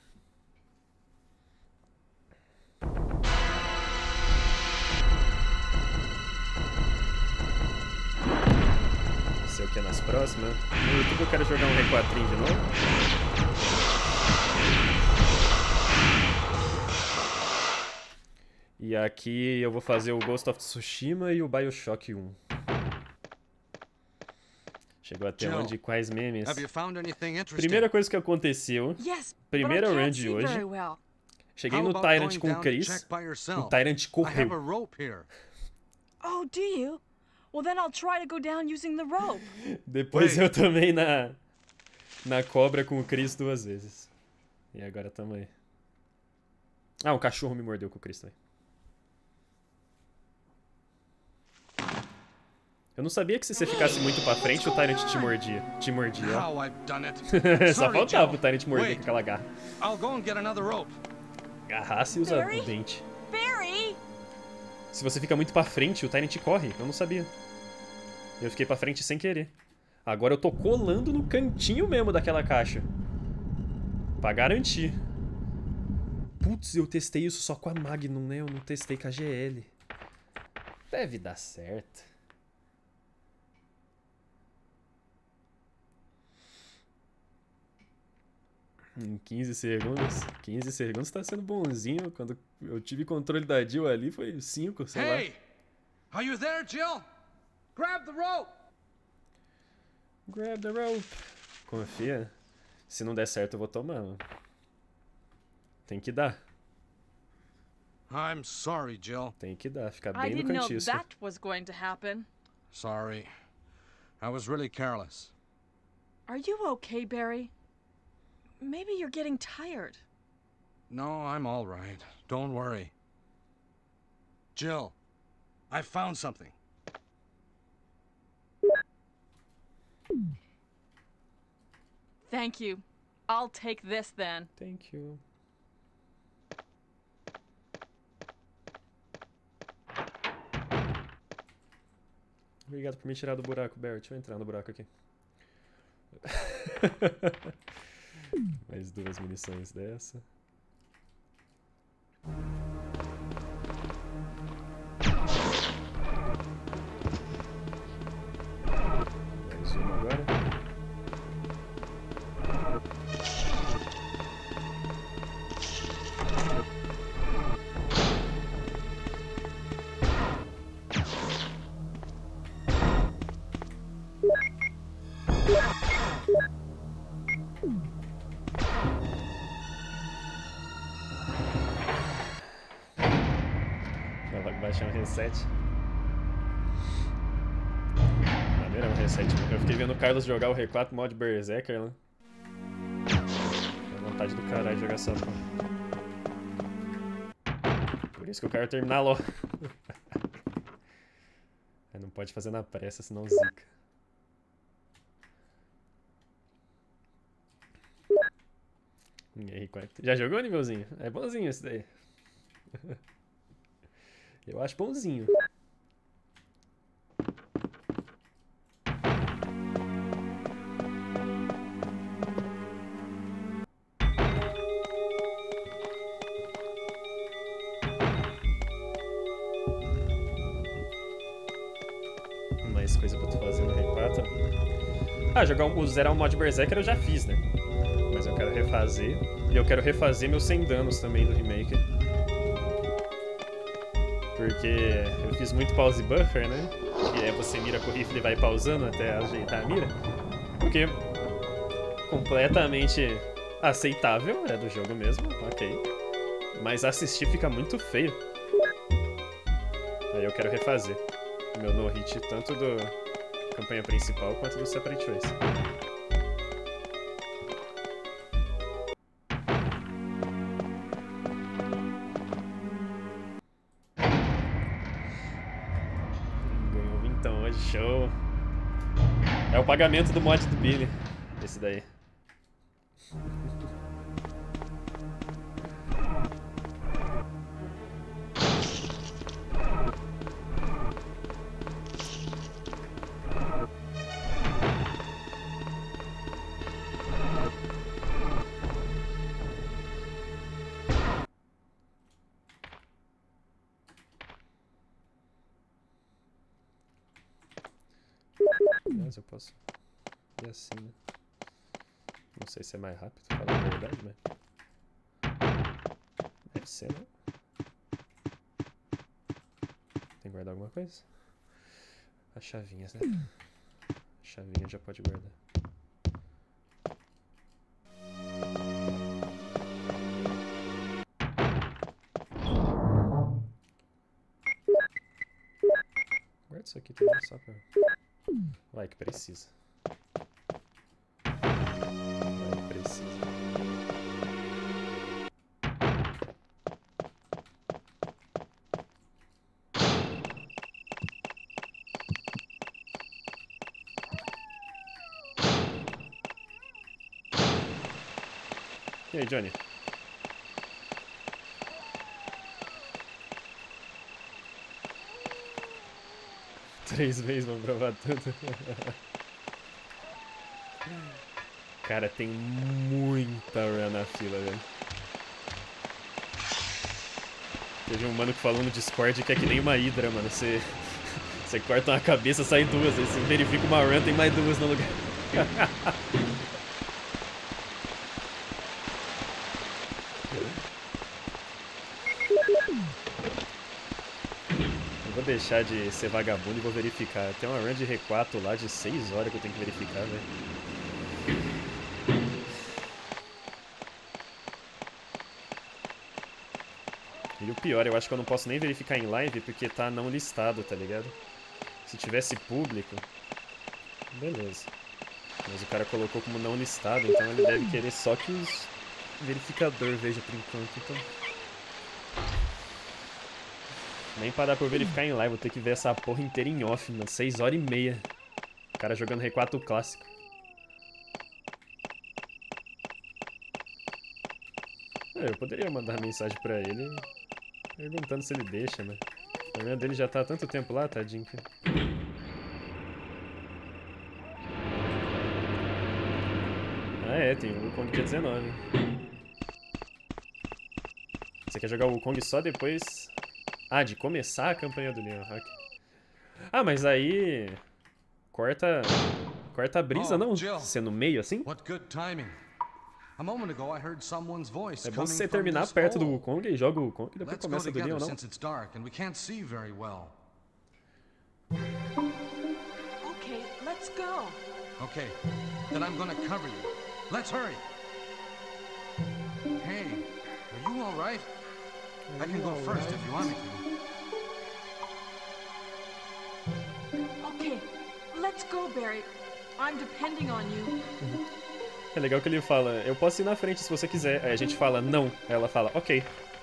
Não sei o que é nas próximas. No YouTube eu quero jogar um R4 de novo. E aqui eu vou fazer o Ghost of Tsushima e o BioShock 1. Chegou até onde? Quais memes? Primeira coisa que aconteceu. Primeira run de hoje. Cheguei no Tyrant com o Chris. O Tyrant correu. Oh, do you? Well, then I'll try to go down using the rope. Depois eu tomei na cobra com o Chris 2 vezes. E agora tamo aí. Ah, um cachorro me mordeu com o Chris também. Eu não sabia que se você ficasse muito pra frente, o Tyrant te mordia. Só faltava o Tyrant morder com aquela garra. Agarrasse e usa o dente. Se você fica muito pra frente, o Tyrant corre. Eu não sabia. Eu fiquei pra frente sem querer. Agora eu tô colando no cantinho mesmo daquela caixa. Pra garantir. Putz, eu testei isso só com a Magnum, né? Eu não testei com a GL. Deve dar certo. Em 15 segundos. 15 segundos tá sendo bonzinho. Quando eu tive controle da Jill ali, foi 5, sei lá. Hey! Are you there, Jill? Grab the rope! Grab the rope. Confia. Se não der certo, eu vou tomar, mano. Tem que dar. I'm sorry, Jill. Tem que dar, ficar bem no cantisco. I didn't know that was going to happen. Sorry. I was really careless. Are you okay, Barry? Maybe you're getting tired. No, I'm all right. Don't worry. Jill, I found something. Thank you. I'll take this then. Thank you. Obrigado por me tirar do buraco, Barry. Deixa eu entrar no buraco aqui. Mais 2 munições dessa. Mais uma agora. Baixar um reset. Maneiro, é um reset. Eu fiquei vendo o Carlos jogar o R4 mod Berserker lá. Dá vontade do caralho de jogar essa porra. Por isso que eu quero terminar logo. Não pode fazer na pressa, senão zica. R4. Já jogou, nívelzinho? É bonzinho esse daí. Eu acho bonzinho. mais coisa pra tu fazer no R4. Ah, zerar o mod Berserker eu já fiz, né? Mas eu quero refazer. E eu quero refazer meus 100 danos também do remake. Porque eu fiz muito pause buffer, né? Que é você mira com o rifle e vai pausando até ajeitar a mira. Porque completamente aceitável, é do jogo mesmo, ok. Mas assistir fica muito feio. Aí eu quero refazer o meu no-hit tanto do campanha principal quanto do Separate Choice. Ganhou vintão hoje, show! É o pagamento do mod do Billy, esse daí. Mas eu posso ir assim, né? Não sei se é mais rápido, falar a verdade, mas... Deve ser, né? Tem que guardar alguma coisa? As chavinhas, né? A chavinha já pode guardar. Guarda isso aqui também, só pra... Vai que precisa. Vai que precisa. E aí, Johnny? Três vezes pra provar tudo. Cara, tem muita run na fila, velho. Teve um mano que falou no Discord que é que nem uma hidra, mano. Você corta uma cabeça, sai duas. Aí você verifica uma run, tem mais duas no lugar. Vou deixar de ser vagabundo e vou verificar. Tem uma run de R4 lá de 6 horas que eu tenho que verificar, velho. E o pior, eu acho que eu não posso nem verificar em live porque tá não listado, tá ligado? Se tivesse público, beleza. Mas o cara colocou como não listado, então ele deve querer só que os verificador veja por enquanto, então... Nem pra dar pra eu verificar em live, vou ter que ver essa porra inteira em off, mano. 6 horas e meia. O cara jogando R4 clássico. Eu poderia mandar mensagem pra ele perguntando se ele deixa, mas... A minha dele já tá há tanto tempo lá, tadinho. Ah é, tem o Wukong dia 19. Você quer jogar o Wukong só depois... Ah, de começar a campanha do Leon Hack. Ah, mas aí... Corta a brisa, não? Ser no meio, assim? É bom se você terminar perto do Wukong e joga o Wukong e depois começa do Leon, não? Okay, let's go. Okay, then I'm gonna cover you. Let's hurry. Hey, are you all right? I can go first if you want me to. Okay, let's go, Barry. I'm depending on you. É legal que ele fala, eu posso ir na frente se você quiser. Aí a gente fala, não. Aí ela fala, ok.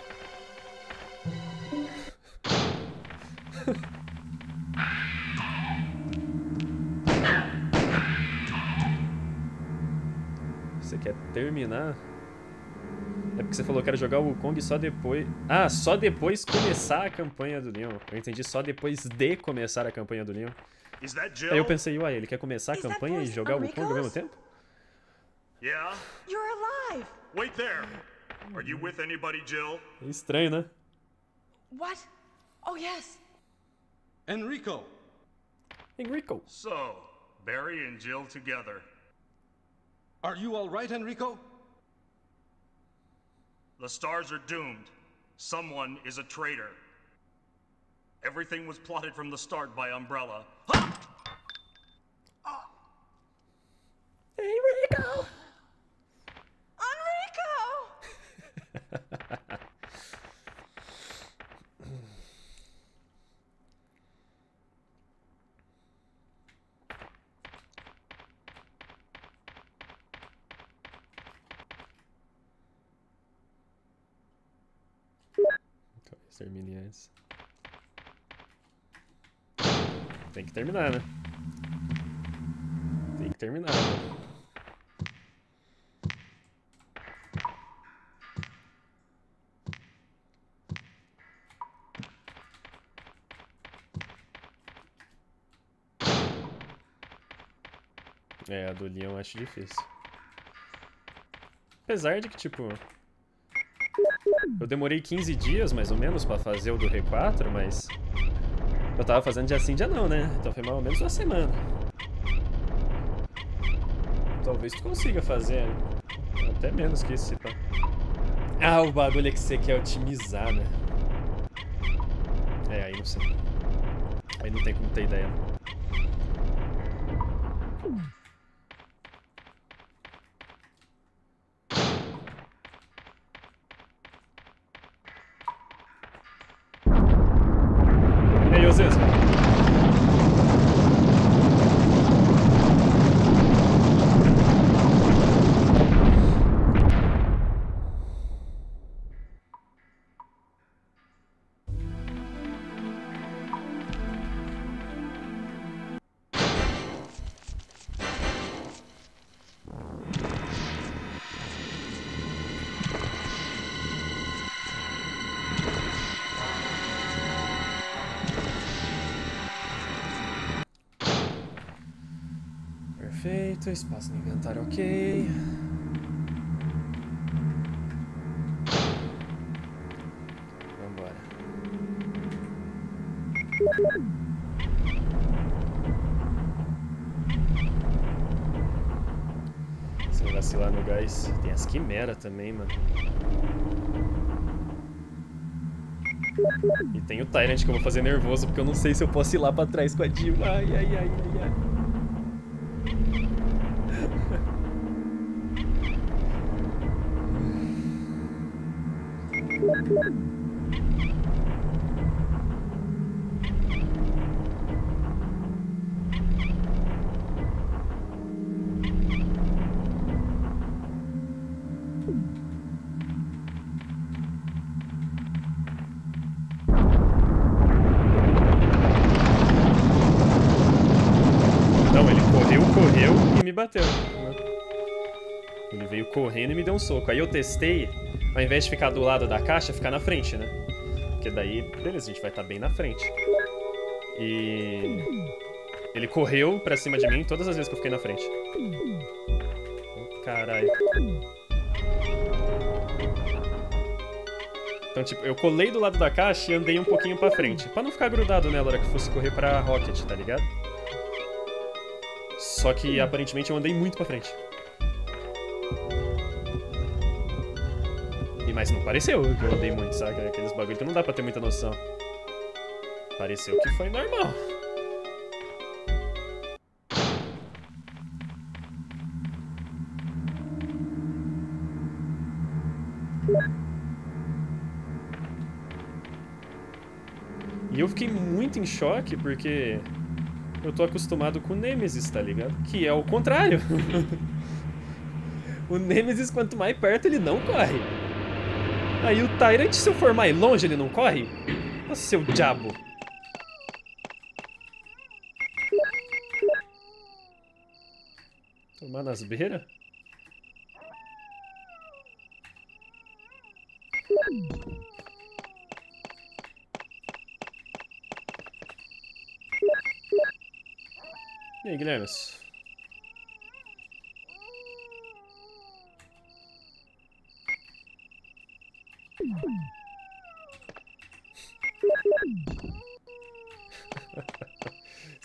Você quer terminar? É porque você falou que era jogar o Wukong só depois... Ah, só depois começar a campanha do Leon. Eu entendi, só depois de começar a campanha do Leon. Aí eu pensei, uai, ele quer começar a campanha e jogar o Wukong ao mesmo tempo? Yeah? You're alive! Wait there! Are you with anybody, Jill? É estranho, né? What? Oh, yes. Enrico! Enrico. So, Barry and Jill together. Are you all right, Enrico? The stars are doomed. Someone is a traitor. Everything was plotted from the start by Umbrella. Ha! Enrico! Enrico! Talvez termine antes. Tem que terminar, né? Tem que terminar, né? É, a do Leon eu acho difícil. Apesar de que, tipo... Eu demorei 15 dias, mais ou menos, pra fazer o do R4, mas... Eu tava fazendo dia sim, dia não, né? Então foi mais ou menos uma semana. Talvez tu consiga fazer até menos que isso, pá. Ah, o bagulho é que você quer otimizar, né? É, aí não sei. Aí não tem como ter ideia. E aí, Ozesco? Perfeito, espaço no inventário ok. Vambora. Sem vacilar no gás. Tem as quimeras também, mano. E tem o Tyrant que eu vou fazer nervoso porque eu não sei se eu posso ir lá pra trás com a Diva. Ai, ai, ai, ai, ai. Não, ele correu e me bateu. Ele veio correndo e me deu um soco. Aí eu testei, ao invés de ficar do lado da caixa, ficar na frente, né? Porque daí, beleza, a gente vai estar bem na frente. E... ele correu pra cima de mim todas as vezes que eu fiquei na frente. Oh, caralho. Então, tipo, eu colei do lado da caixa e andei um pouquinho pra frente. Pra não ficar grudado nela na hora que fosse correr pra Rocket, tá ligado? Só que, aparentemente, eu andei muito pra frente. Mas não pareceu que eu andei muito, sabe? Aqueles bagulho que não dá pra ter muita noção. Pareceu que foi normal. E eu fiquei muito em choque porque eu tô acostumado com o Nemesis, tá ligado? Que é o contrário. O Nemesis, quanto mais perto, ele não corre. Aí o Tyrant, se eu for mais longe, ele não corre? Nossa, seu diabo. Tomar nas beiras? E aí, Guilherme?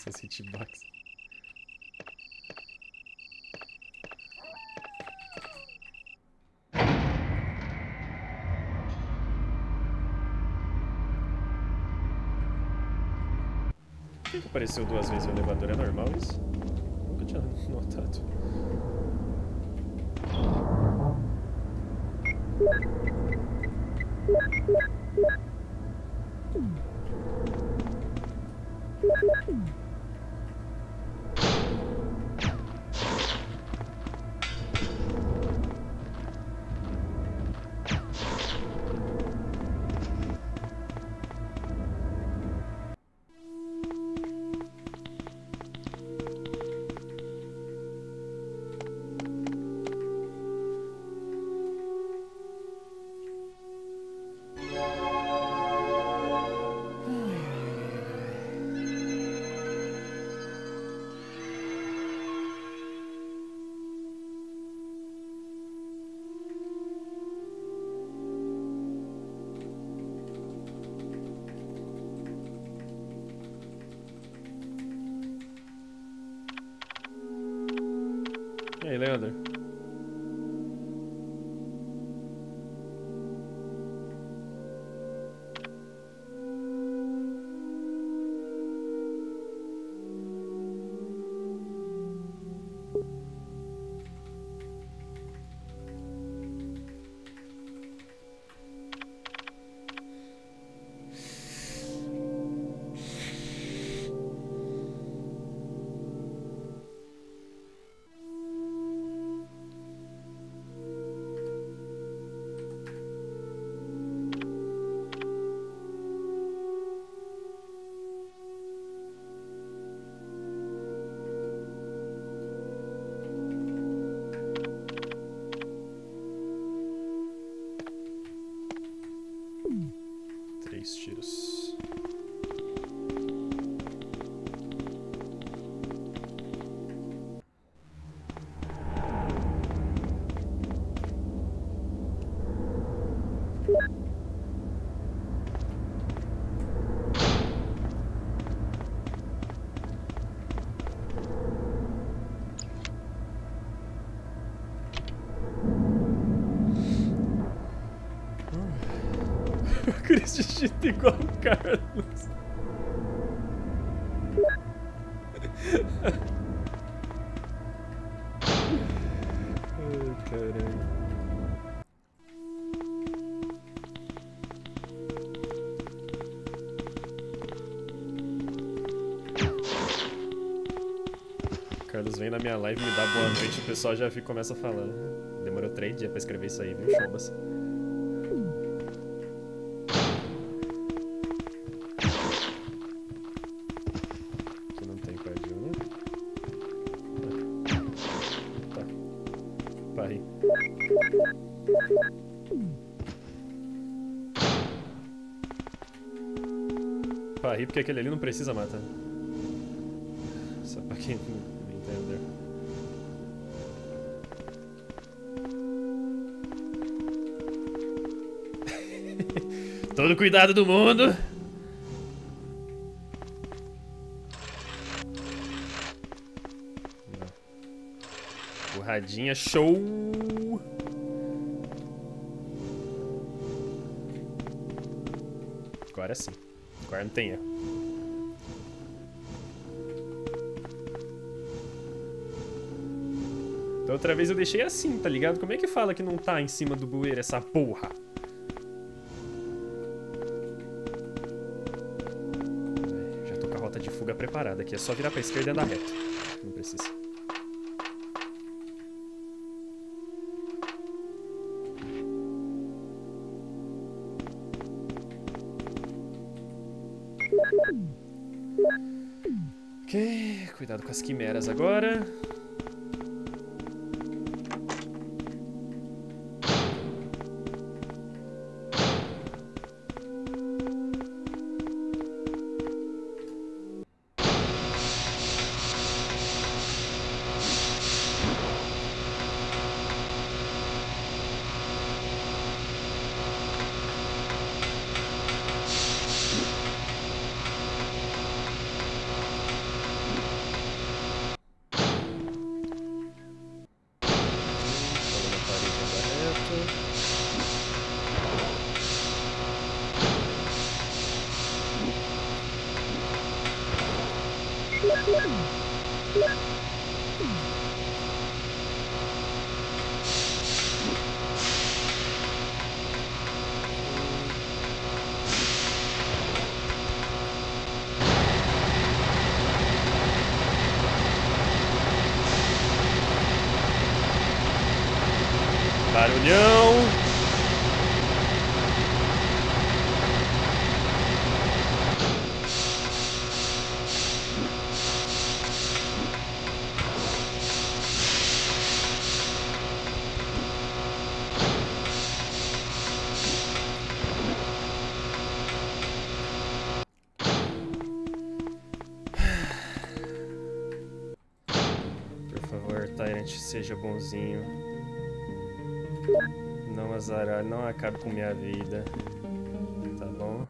Esse hitbox. Por que apareceu 2 vezes o elevador? É normal isso? Nunca tinha notado. E aí, Leandro? Tiros. O Chris digita igual o Carlos. Ai, caralho. O Carlos vem na minha live, me dá boa noite e o pessoal já começa a falar. Demorou 3 dias pra escrever isso aí, viu, Chobas? Pra rir, porque aquele ali não precisa matar. Só pra quem não entendeu. Todo cuidado do mundo. Porradinha, show. Agora sim. Agora não tem erro. Da outra vez eu deixei assim, tá ligado? Como é que fala que não tá em cima do bueiro essa porra? Já tô com a rota de fuga preparada aqui. É só virar pra esquerda e andar reto. Não precisa. Ok, cuidado com as quimeras agora. Barulhão! Por favor, Tyrant, seja bonzinho. Não azaralhe, não acabe com minha vida. Tá bom?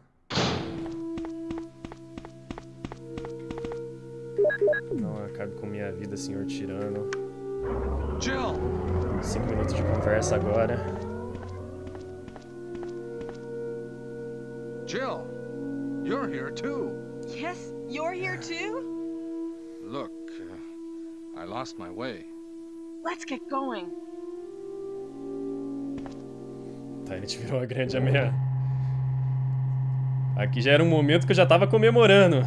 Não acabe com minha vida, senhor tirano. Jill! 5 minutos de conversa agora. Jill! You're here too! Yes, you're here too? Look, I lost my way. Let's get going. Tyrant virou uma grande ameaça. Aqui já era um momento que eu já tava comemorando.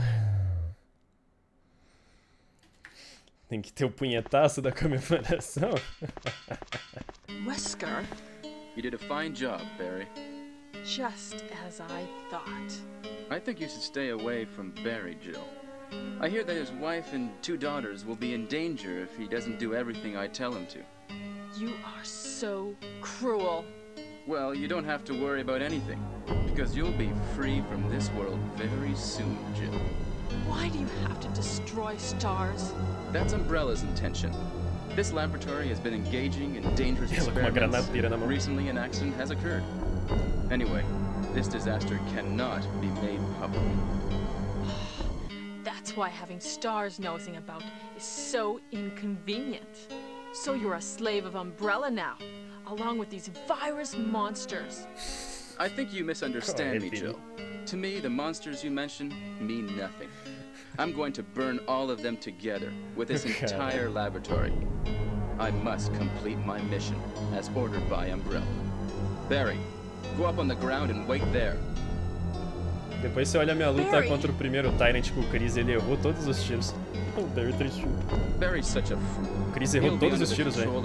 Tem que ter o punhetaço da comemoração. Wesker, You did a fine job, Barry. just as I thought. I think you should stay away from Barry, Jill. I hear that his wife and 2 daughters will be in danger if he doesn't do everything I tell him to. You are so cruel. Well, you don't have to worry about anything, because you'll be free from this world very soon, Jill. Why do you have to destroy stars? That's Umbrella's intention. This laboratory has been engaging in dangerous experiments. Recently, an accident has occurred. Anyway, this disaster cannot be made public. That's why having stars nosing about is so inconvenient. So you're a slave of Umbrella now, along with these virus monsters. I think you misunderstand me, Jill. To me, the monsters you mention mean nothing. I'm going to burn all of them together with this entire laboratory. I must complete my mission, as ordered by Umbrella. Barry, go up on the ground and wait there. Depois você olha a minha luta contra o primeiro Tyrant com o Chris, ele errou todos os tiros. O Barry triste. Barry's such a fool. O Chris errou todos os tiros, velho.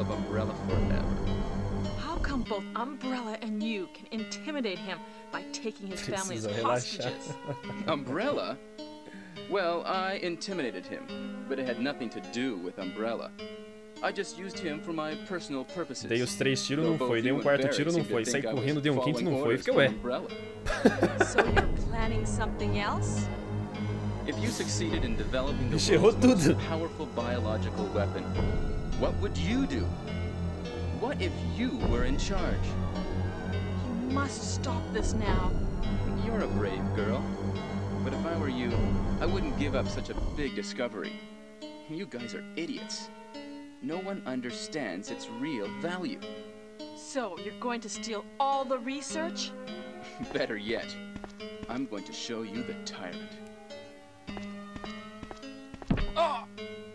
How come both Umbrella and you can intimidate him by taking his family as hostages? Umbrella? Well, I intimidated him, but it had nothing to do with Umbrella. I just used him for my personal purposes. Dei os 3 tiros, não foi. Dei um 4º tiro, não foi. Saí correndo, dei um 5º, não foi. Fiquei, ué. So you're planning something else? If you succeeded in developing the Errou world's most tudo. powerful biological weapon, what would you do? What if you were in charge? You must stop this now. You're a brave girl. But if I were you, I wouldn't give up such a big discovery. You guys are idiots. No one understands its real value. So you're going to steal all the research? Better yet, I'm going to show you the tyrant. Oh!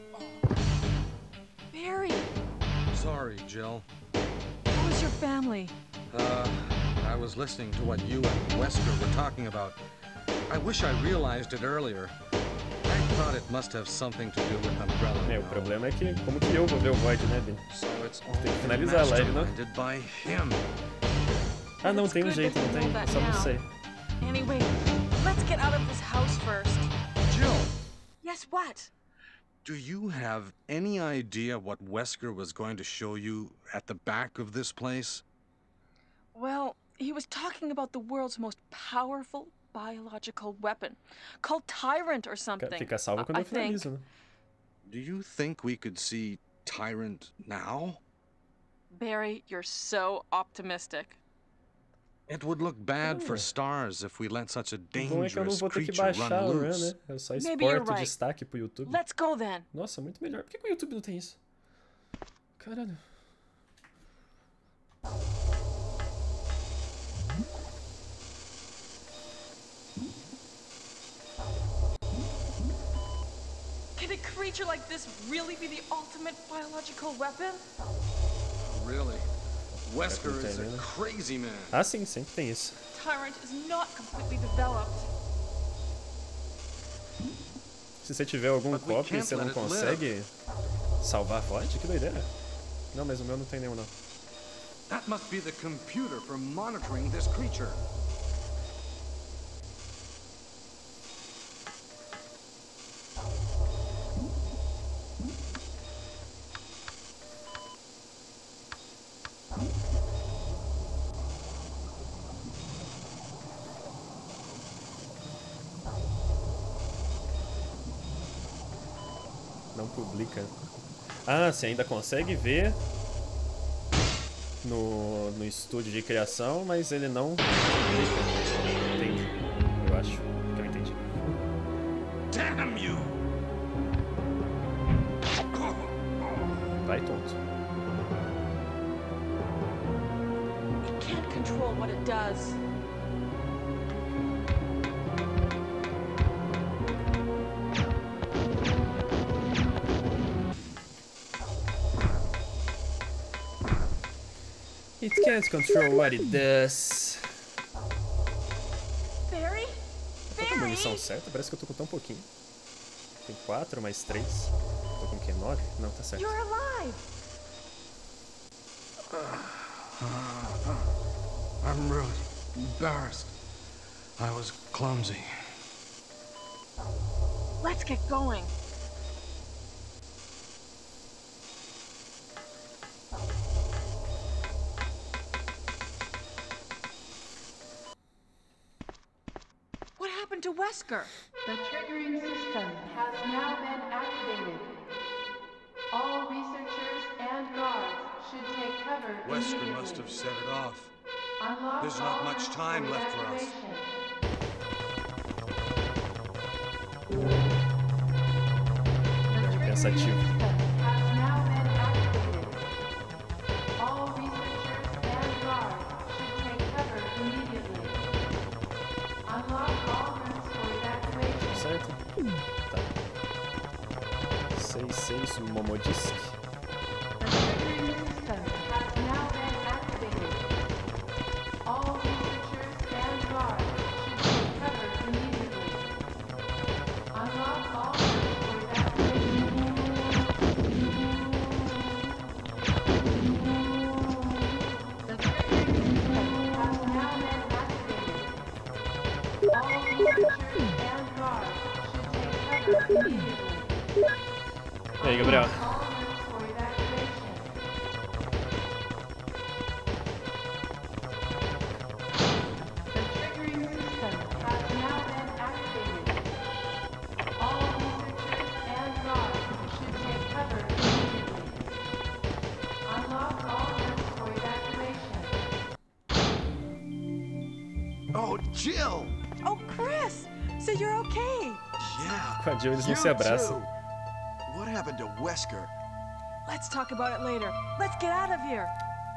Barry! Sorry, Jill. How was your family? I was listening to what you and Wesker were talking about. I wish I realized it earlier. I thought it must have something to do with Umbrella. O problema é que, como que eu vou ver o Void, né, Ben? So it's all Tem que finalizar a live, não? by him. Ah, não, tem um jeito, não tem? Eu só não sei. Anyway, let's get out of this house first. Jill! Yes, what? Do you have any idea what Wesker was going to show you at the back of this place? Well, he was talking about the world's most powerful biological weapon, called Tyrant or something. Fica salvo quando eu finalizo, né? Do you think we could see Tyrant now? Barry, you're so optimistic. It would look bad for stars if we let such a O bom é que eu não dangerous vou ter que creature baixar run o run, loose. né? Eu só Maybe you're exporto right. destaque pro YouTube. Let's go then. Nossa, muito melhor. Por que o YouTube não tem isso? Caralho. Can creature like this really be the ultimate biological weapon? Really? Wesker is a crazy man. Ah, sim, sempre tem isso. Tyrant is not completely developed. Se você tiver algum copy e você não consegue salvar a VOD, que doideira. Não, mas o meu não tem nenhum, não. That must be the computer for monitoring this creature. Não publica. Ah, você ainda consegue ver no estúdio de criação, mas ele não publica. Entendi. Eu acho que eu entendi. Damn you! Vai, tonto. It can't control what it does. It can't control what it does. Barry? Tô com a munição certa? Parece que eu tô com tão pouquinho. Tem 4 mais 3. Tô com o quê? 9? Não, tá certo. You're alive! I'm really embarrassed. I was clumsy. Let's get going. What happened to Wesker? The triggering system has now been activated. All researchers and guards should take cover Wesker immediately. must have set it off. Unlock There's all not much time rooms left for us. evacuation. Pensativo. Has now been activated. All researchers and guards should take cover immediately. Unlock all rooms for evacuation. Certo? Tá. 6 Momodisk. The triggering system has now been activated. All researchers and guards should take cover immediately. Unlock all rooms for evacuation. The triggering system has now been activated. All researchers and guards should take cover immediately. E aí, Gabriel? All rooms for evacuation. The triggering system has now been activated. All researchers and guards should take cover immediately. Unlock all rooms for evacuation. Oh, Jill! Oh, Chris! So you're okay! Yeah. Com a Jill eles não you se abraçam. too. What happened to Wesker? Let's talk about it later. Let's get out of here!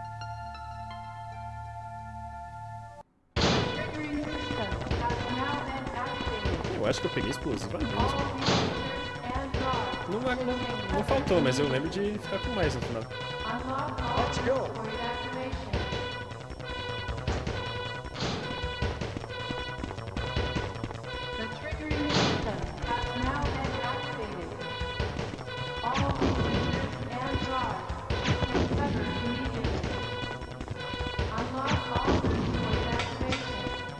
Triggering system has now been activated. Eu acho que eu peguei explosiva mesmo. All researchers and guards Não faltou, mas eu lembro de ficar com mais no final. unlock all Let's go. rooms for evacuation. The triggering system has now been activated. All researchers and guards should take cover immediately. Unlock all rooms for evacuation.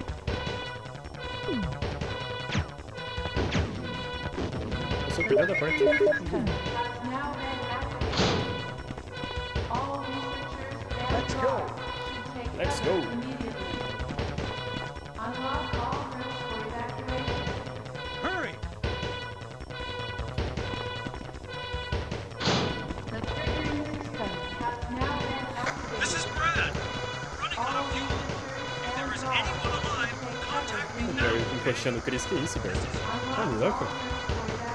Eu sou cuidando da porta. System has now been activated. All researchers and Let's go. guards should take Let's cover go. immediately. Unlock all rooms for evacuation. Hurry! The triggering system has now been activated. This is Brad. Running All out of fuel. researchers If there and is guards anyone alive, should take contact cover me immediately. now. Eu encoxando o Chris, que isso, cara? Tá Unlock louco? all rooms for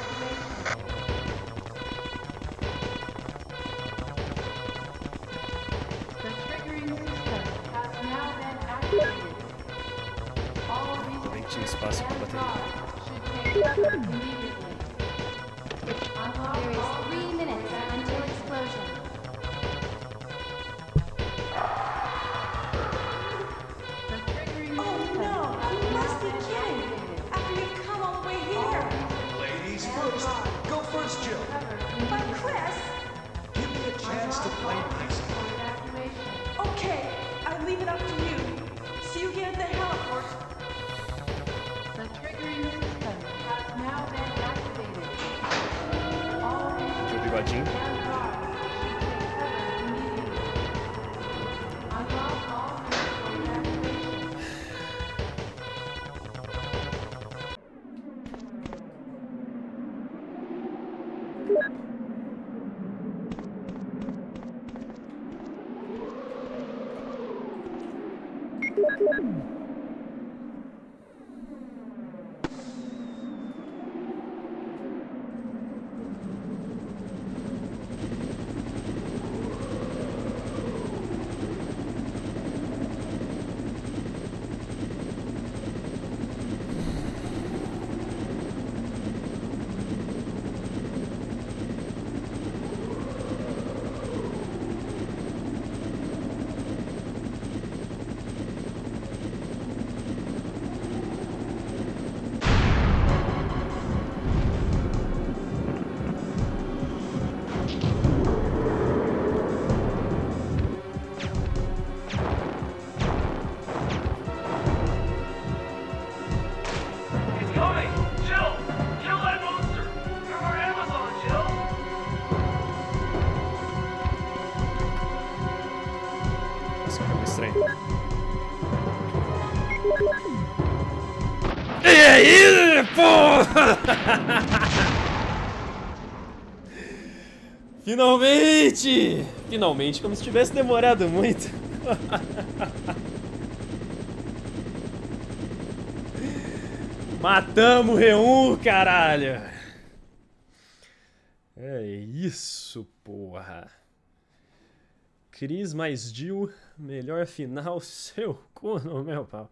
evacuation. The triggering system has now been activated. All Também tinha researchers espaço pra and bateria. guards should take cover immediately. There is 3 minutes until explosion. Oh no! You must be kidding! After you've come all the way here! Ladies first. Go first, Jill. But Chris! Give me a chance to play nice. Okay, I leave it up to you. See you again at the heliport. The triggering system has now been activated. All Viu o bigodinho? unlock all activation. He's coming! Jill! Kill that monster! You're our Amazon, Jill! Isso ficou estranho. E aí, porra! Finalmente! Finalmente, como se tivesse demorado muito. Matamos o Reun, caralho! É isso, porra. Chris mais Jill, melhor final, seu cu no meu pau.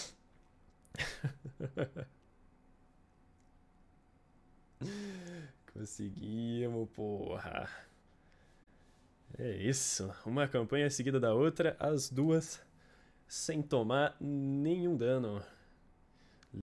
Conseguimos, porra. É isso, uma campanha seguida da outra, as duas sem tomar nenhum dano.